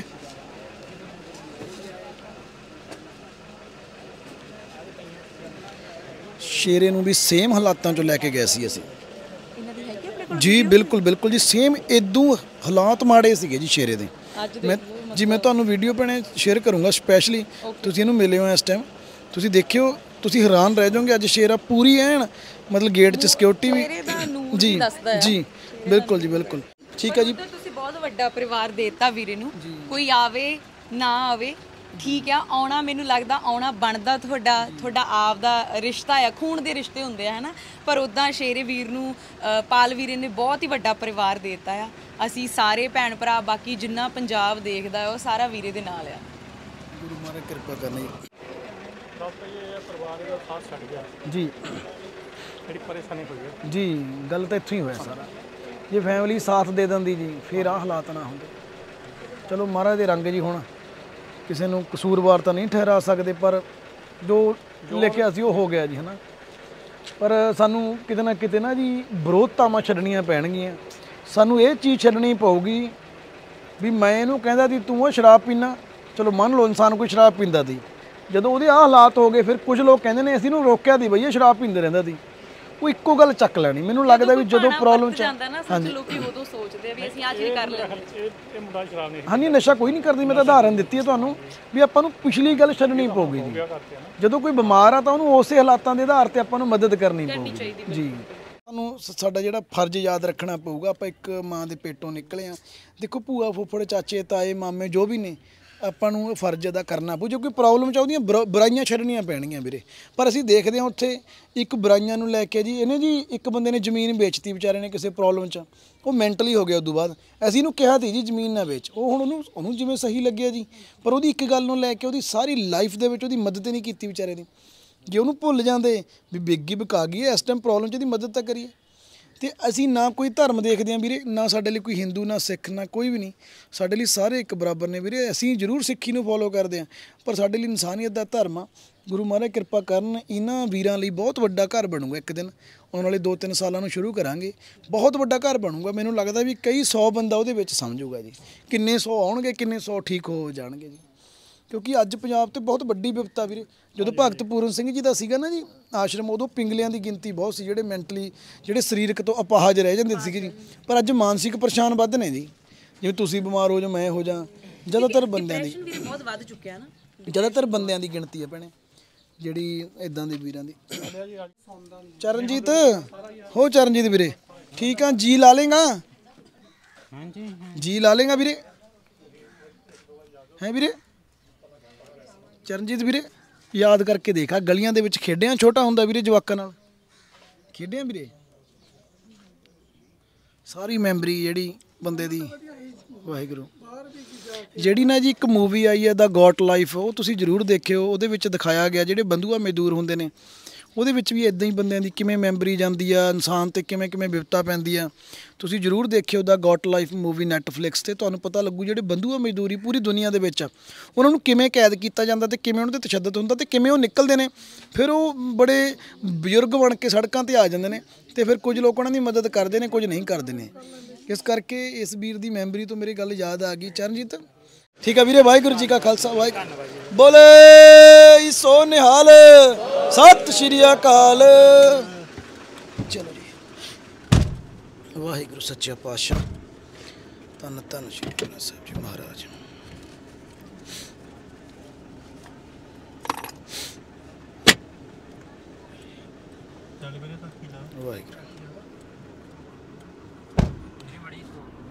ਸ਼ੇਰੇ ਨੂੰ ਵੀ ਸੇਮ ਹਾਲਾਤਾਂ 'ਚੋਂ ਲੈ ਕੇ ਗਏ ਸੀ ਅਸੀਂ ਜੀ। ਬਿਲਕੁਲ ਬਿਲਕੁਲ ਜੀ, ਸੇਮ ਇਦੋਂ ਹਾਲਾਤ ਮਾੜੇ ਸੀਗੇ ਜੀ ਸ਼ੇਰੇ ਦੇ। ਮੈਂ ਜੀ ਮੈਂ ਤੁਹਾਨੂੰ ਵੀਡੀਓ ਭੈਣੇ ਸ਼ੇਅਰ ਕਰੂੰਗਾ ਸਪੈਸ਼ਲੀ, ਤੁਸੀਂ ਇਹਨੂੰ ਮਿਲੇ ਹੋ ਇਸ ਟਾਈਮ, ਤੁਸੀਂ ਦੇਖਿਓ, ਤੁਸੀਂ ਹੈਰਾਨ ਰਹਿ ਜਾਓਗੇ। ਅੱਜ ਸ਼ੇਰਾ ਪੂਰੀ ਐਨ ਮਤਲਬ ਗੇਟ 'ਚ ਸਿਕਿਉਰਿਟੀ ਵੀ ਜੀ ਜੀ ਬਿਲਕੁਲ ਜੀ ਬਿਲਕੁਲ। ਠੀਕ ਹੈ ਜੀ, ਤੁਸੀਂ ਬਹੁਤ ਵੱਡਾ ਪਰਿਵਾਰ ਦੇਤਾ ਵੀਰੇ ਨੂੰ, ਕੋਈ ਆਵੇ ਨਾ ਆਵੇ ਠੀਕ ਆ, ਆਉਣਾ ਮੈਨੂੰ ਲੱਗਦਾ ਆਉਣਾ ਬਣਦਾ, ਤੁਹਾਡਾ ਤੁਹਾਡਾ ਆਪ ਦਾ ਰਿਸ਼ਤਾ ਆ, ਖੂਨ ਦੇ ਰਿਸ਼ਤੇ ਹੁੰਦੇ ਆ, ਹੈ ਨਾ। ਪਰ ਉੱਦਾਂ ਸ਼ੇਰੇ ਵੀਰ ਨੂੰ ਪਾਲ ਵੀਰੇ ਨੇ ਬਹੁਤ ਹੀ ਵੱਡਾ ਪਰਿਵਾਰ ਦੇ ਦਿੱਤਾ ਆ। ਅਸੀਂ ਸਾਰੇ ਭੈਣ ਭਰਾ, ਬਾਕੀ ਜਿੰਨਾ ਪੰਜਾਬ ਦੇਖਦਾ ਉਹ ਸਾਰਾ ਵੀਰੇ ਦੇ ਨਾਲ ਆ। ਗੁਰੂ ਮਹਾਰਾਜ ਕਿਰਪਾ ਕਰਨੀ ਪਰਿਵਾਰ ਦਾ ਸਾਥ ਛੱਡ ਗਿਆ ਜੀ, ਜਿਹੜੀ ਪਰੇਸ਼ਾਨੀ ਹੋਈ ਹੈ ਜੀ। ਗੱਲ ਤਾਂ ਇੱਥੋਂ ਹੀ ਹੋਇਆ ਸਾਰਾ। ਜੇ ਫੈਮਿਲੀ ਸਾਥ ਦੇ ਦਿੰਦੀ ਜੀ ਫਿਰ ਆਹ ਹਾਲਾਤ ਨਾ ਹੁੰਦੇ। ਚਲੋ ਮਹਾਰਾਜ ਦੇ ਰੰਗ ਜੀ, ਹੁਣ ਕਿਸੇ ਨੂੰ ਕਸੂਰਵਾਰ ਤਾਂ ਨਹੀਂ ਠਹਿਰਾ ਸਕਦੇ, ਪਰ ਜੋ ਲਿਖਿਆ ਸੀ ਉਹ ਹੋ ਗਿਆ ਜੀ, ਹੈ ਨਾ। ਪਰ ਸਾਨੂੰ ਕਿਤੇ ਨਾ ਕਿਤੇ ਨਾ ਜੀ ਵਿਰੋਧਤਾਵਾਂ ਛੱਡਣੀਆਂ ਪੈਣਗੀਆਂ। ਸਾਨੂੰ ਇਹ ਚੀਜ਼ ਛੱਡਣੀ ਪਊਗੀ ਵੀ ਮੈਂ ਇਹਨੂੰ ਕਹਿੰਦਾ ਸੀ ਤੂੰ ਉਹ ਸ਼ਰਾਬ ਪੀਣਾ, ਚਲੋ ਮੰਨ ਲਓ ਇਨਸਾਨ ਕੋਈ ਸ਼ਰਾਬ ਪੀਂਦਾ ਸੀ, ਜਦੋਂ ਉਹਦੇ ਆਹ ਹਾਲਾਤ ਹੋ ਗਏ ਫਿਰ ਕੁਝ ਲੋਕ ਕਹਿੰਦੇ ਨੇ ਅਸੀਂ ਇਹਨੂੰ ਰੋਕਿਆ ਸੀ ਬਈ ਇਹ ਸ਼ਰਾਬ ਪੀਂਦੇ ਰਹਿੰਦਾ ਸੀ। ਉਹ ਇੱਕੋ ਗੱਲ ਚੱਕ ਲੈਣੀ। ਮੈਨੂੰ ਲੱਗਦਾ ਵੀ ਜਦੋਂ ਪ੍ਰੋਬਲਮ ਚ ਹਾਂਜੀ ਲੋਕੀ ਉਦੋਂ ਸੋਚਦੇ ਆ ਵੀ ਅਸੀਂ ਆ ਚੀਜ਼ ਕਰ ਲੈਂਦੇ। ਇਹ ਮੁੰਡਾ ਸ਼ਰਾਬ ਨਹੀਂ, ਹਾਂਜੀ ਨਸ਼ਾ ਕੋਈ ਨਹੀਂ ਕਰਦੀ। ਮੈਂ ਤਾਂ ਉਦਾਹਰਨ ਦਿੱਤੀ ਹੈ ਤੁਹਾਨੂੰ ਵੀ ਆਪਾਂ ਨੂੰ ਪਿਛਲੀ ਗੱਲ ਛੱਡਣੀ ਪਊਗੀ ਜੀ। ਜਦੋਂ ਕੋਈ ਬਿਮਾਰ ਆ ਤਾਂ ਉਹਨੂੰ ਉਸੇ ਹਾਲਾਤਾਂ ਦੇ ਆਧਾਰ ਤੇ ਆਪਾਂ ਨੂੰ ਮਦਦ ਕਰਨੀ ਪਊਗੀ ਜੀ। ਸਾਨੂੰ ਸਾਡਾ ਜਿਹੜਾ ਫਰਜ਼ ਯਾਦ ਰੱਖਣਾ ਪਊਗਾ। ਆਪਾਂ ਇੱਕ ਮਾਂ ਦੇ ਪੇਟੋਂ ਨਿਕਲੇ ਆ। ਦੇਖੋ ਭੂਆ ਫੁੱਫੜ ਚਾਚੇ ਤਾਏ ਮਾਮੇ ਜੋ ਵੀ ਨੇ, ਆਪਾਂ ਨੂੰ ਇਹ ਫਰਜ਼ ਅਦਾ ਕਰਨਾ ਪਊ। ਜੇ ਕੋਈ ਪ੍ਰੋਬਲਮ ਚ ਉਹਦੀਆਂ ਬੁਰਾ- ਬੁਰਾਈਆਂ ਛੱਡਣੀਆਂ ਪੈਣਗੀਆਂ ਵੀਰੇ। ਪਰ ਅਸੀਂ ਦੇਖਦੇ ਹਾਂ ਉੱਥੇ ਇੱਕ ਬੁਰਾਈਆਂ ਨੂੰ ਲੈ ਕੇ ਜੀ ਇਹਨੇ ਜੀ ਇੱਕ ਬੰਦੇ ਨੇ ਜ਼ਮੀਨ ਵੇਚਤੀ ਵਿਚਾਰੇ ਨੇ ਕਿਸੇ ਪ੍ਰੋਬਲਮ 'ਚ, ਉਹ ਮੈਂਟਲੀ ਹੋ ਗਿਆ। ਉਦੋਂ ਬਾਅਦ ਅਸੀਂ ਇਹਨੂੰ ਕਿਹਾ ਤੀ ਜੀ ਜ਼ਮੀਨ ਨਾ ਵੇਚ, ਉਹ ਹੁਣ ਉਹਨੂੰ ਉਹਨੂੰ ਜਿਵੇਂ ਸਹੀ ਲੱਗਿਆ ਜੀ, ਪਰ ਉਹਦੀ ਇੱਕ ਗੱਲ ਨੂੰ ਲੈ ਕੇ ਉਹਦੀ ਸਾਰੀ ਲਾਈਫ ਦੇ ਵਿੱਚ ਉਹਦੀ ਮਦਦ ਹੀ ਨਹੀਂ ਕੀਤੀ ਵਿਚਾਰੇ ਦੀ। ਜੇ ਉਹਨੂੰ ਭੁੱਲ ਜਾਂਦੇ ਵੀ ਵਿਕੀ ਵਿਕਾ ਗਈ ਹੈ, ਇਸ ਟਾਈਮ ਪ੍ਰੋਬਲਮ 'ਚ ਉਹਦੀ ਮਦਦ ਤਾਂ ਕਰੀਏ। ਅਤੇ ਅਸੀਂ ਨਾ ਕੋਈ ਧਰਮ ਦੇਖਦੇ ਹਾਂ ਵੀਰੇ, ਨਾ ਸਾਡੇ ਲਈ ਕੋਈ ਹਿੰਦੂ ਨਾ ਸਿੱਖ ਨਾ ਕੋਈ ਵੀ ਨਹੀਂ, ਸਾਡੇ ਲਈ ਸਾਰੇ ਇੱਕ ਬਰਾਬਰ ਨੇ ਵੀਰੇ। ਅਸੀਂ ਜ਼ਰੂਰ ਸਿੱਖੀ ਨੂੰ ਫੋਲੋ ਕਰਦੇ ਹਾਂ, ਪਰ ਸਾਡੇ ਲਈ ਇਨਸਾਨੀਅਤ ਦਾ ਧਰਮ ਆ। ਗੁਰੂ ਮਹਾਰਾਜ ਕਿਰਪਾ ਕਰਨ, ਇਹਨਾਂ ਵੀਰਾਂ ਲਈ ਬਹੁਤ ਵੱਡਾ ਘਰ ਬਣੂਗਾ ਇੱਕ ਦਿਨ, ਆਉਣ ਵਾਲੇ ਦੋ ਤਿੰਨ ਸਾਲਾਂ ਨੂੰ ਸ਼ੁਰੂ ਕਰਾਂਗੇ, ਬਹੁਤ ਵੱਡਾ ਘਰ ਬਣੂਗਾ। ਮੈਨੂੰ ਲੱਗਦਾ ਵੀ ਕਈ ਸੌ ਬੰਦਾ ਉਹਦੇ ਵਿੱਚ ਸਮਝੂਗਾ ਜੀ, ਕਿੰਨੇ ਸੌ ਆਉਣਗੇ, ਕਿੰਨੇ ਸੌ ਠੀਕ ਹੋ ਜਾਣਗੇ ਜੀ। ਕਿਉਂਕਿ ਅੱਜ ਪੰਜਾਬ 'ਤੇ ਬਹੁਤ ਵੱਡੀ ਵਿਪਤਾ ਵੀਰੇ। ਜਦੋਂ ਭਗਤ ਪੂਰਨ ਸਿੰਘ ਜੀ ਦਾ ਸੀਗਾ ਨਾ ਜੀ ਆਸ਼ਰਮ, ਉਦੋਂ ਪਿੰਗਲਿਆਂ ਦੀ ਗਿਣਤੀ ਬਹੁਤ ਸੀ, ਜਿਹੜੇ ਮੈਂਟਲੀ ਜਿਹੜੇ ਸਰੀਰਕ ਤੋਂ ਅਪਾਹਜ ਰਹਿ ਜਾਂਦੇ ਸੀਗੇ ਜੀ। ਪਰ ਅੱਜ ਮਾਨਸਿਕ ਪਰੇਸ਼ਾਨ ਵੱਧ ਨੇ ਜੀ, ਜਿਵੇਂ ਤੁਸੀਂ ਬਿਮਾਰ ਹੋ ਜਾਂ ਮੈਂ ਹੋ ਜਾਂ, ਜ਼ਿਆਦਾਤਰ ਬੰਦਿਆਂ ਦੀ ਬਹੁਤ ਵੱਧ ਚੁੱਕਿਆ ਨਾ, ਜ਼ਿਆਦਾਤਰ ਬੰਦਿਆਂ ਦੀ ਗਿਣਤੀ ਹੈ ਭੈਣੇ ਜਿਹੜੀ ਇੱਦਾਂ ਦੇ ਵੀਰਾਂ ਦੀ। ਚਰਨਜੀਤ ਹੋ, ਚਰਨਜੀਤ ਵੀਰੇ ਠੀਕ ਆ ਜੀ, ਲਾ ਲੇਗਾ? ਹਾਂਜੀ ਜੀ ਲਾ ਲੇਗਾ ਵੀਰੇ? ਹੈ ਵੀਰੇ ਚਰਨਜੀਤ ਵੀਰੇ, ਯਾਦ ਕਰਕੇ ਦੇਖ, ਆ ਗਲੀਆਂ ਦੇ ਵਿੱਚ ਖੇਡਿਆ ਛੋਟਾ ਹੁੰਦਾ ਵੀਰੇ, ਜਵਾਕਾਂ ਨਾਲ ਖੇਡਿਆ ਵੀਰੇ। ਸਾਰੀ ਮੈਮਰੀ ਜਿਹੜੀ ਬੰਦੇ ਦੀ, ਵਾਹਿਗੁਰੂ। ਜਿਹੜੀ ਨਾ ਜੀ ਇੱਕ ਮੂਵੀ ਆਈ ਹੈ ਦਾ ਗੌਟ ਲਾਈਫ, ਉਹ ਤੁਸੀਂ ਜ਼ਰੂਰ ਦੇਖਿਓ। ਉਹਦੇ ਵਿੱਚ ਦਿਖਾਇਆ ਗਿਆ ਜਿਹੜੇ ਬੰਧੂਆ ਮਜ਼ਦੂਰ ਹੁੰਦੇ ਨੇ, ਉਹਦੇ ਵਿੱਚ ਵੀ ਇੱਦਾਂ ਹੀ ਬੰਦਿਆਂ ਦੀ ਕਿਵੇਂ ਮੈਮਰੀ ਜਾਂਦੀ ਆ, ਇਨਸਾਨ 'ਤੇ ਕਿਵੇਂ ਕਿਵੇਂ ਵਿਪਤਾ ਪੈਂਦੀ ਆ। ਤੁਸੀਂ ਜ਼ਰੂਰ ਦੇਖਿਓ the Goat Life movie Netflix 'ਤੇ, ਤੁਹਾਨੂੰ ਪਤਾ ਲੱਗੂ ਜਿਹੜੇ ਬੰਧੂਆ ਮਜ਼ਦੂਰੀ ਪੂਰੀ ਦੁਨੀਆ ਦੇ ਵਿੱਚ ਆ, ਉਹਨਾਂ ਨੂੰ ਕਿਵੇਂ ਕੈਦ ਕੀਤਾ ਜਾਂਦਾ ਅਤੇ ਕਿਵੇਂ ਉਹਨਾਂ 'ਤੇ ਤਸ਼ੱਦਦ ਹੁੰਦਾ ਅਤੇ ਕਿਵੇਂ ਉਹ ਨਿਕਲਦੇ ਨੇ। ਫਿਰ ਉਹ ਬੜੇ ਬਜ਼ੁਰਗ ਬਣ ਕੇ ਸੜਕਾਂ 'ਤੇ ਆ ਜਾਂਦੇ ਨੇ, ਅਤੇ ਫਿਰ ਕੁਝ ਲੋਕ ਉਹਨਾਂ ਦੀ ਮਦਦ ਕਰਦੇ ਨੇ, ਕੁਝ ਨਹੀਂ ਕਰਦੇ ਨੇ। ਇਸ ਕਰਕੇ ਇਸ ਵੀਰ ਦੀ ਮੈਮਰੀ ਤੋਂ ਮੇਰੀ ਗੱਲ ਯਾਦ ਆ ਗਈ। ਚਰਨਜੀਤ ਠੀਕ ਆ ਵੀਰੇ, ਵਾਹਿਗੁਰੂ ਜੀ ਕਾ ਖਾਲਸਾ, ਵਾਹਿਗੁਰੂ ਬੋਲੇ ਸੋ ਨਿਹਾਲ, ਸਤਿ ਸ਼੍ਰੀ ਅਕਾਲ। ਚਲੋ ਜੀ, ਵਾਹਿਗੁਰੂ ਸੱਚਾ ਪਾਤਸ਼ਾਹ, ਧੰਨ ਧੰਨ ਸ਼੍ਰੀ ਗੁਰੂ ਗ੍ਰੰਥ ਸਾਹਿਬ ਜੀ ਮਹਾਰਾਜ। ਵਾਹਿਗੁਰੂ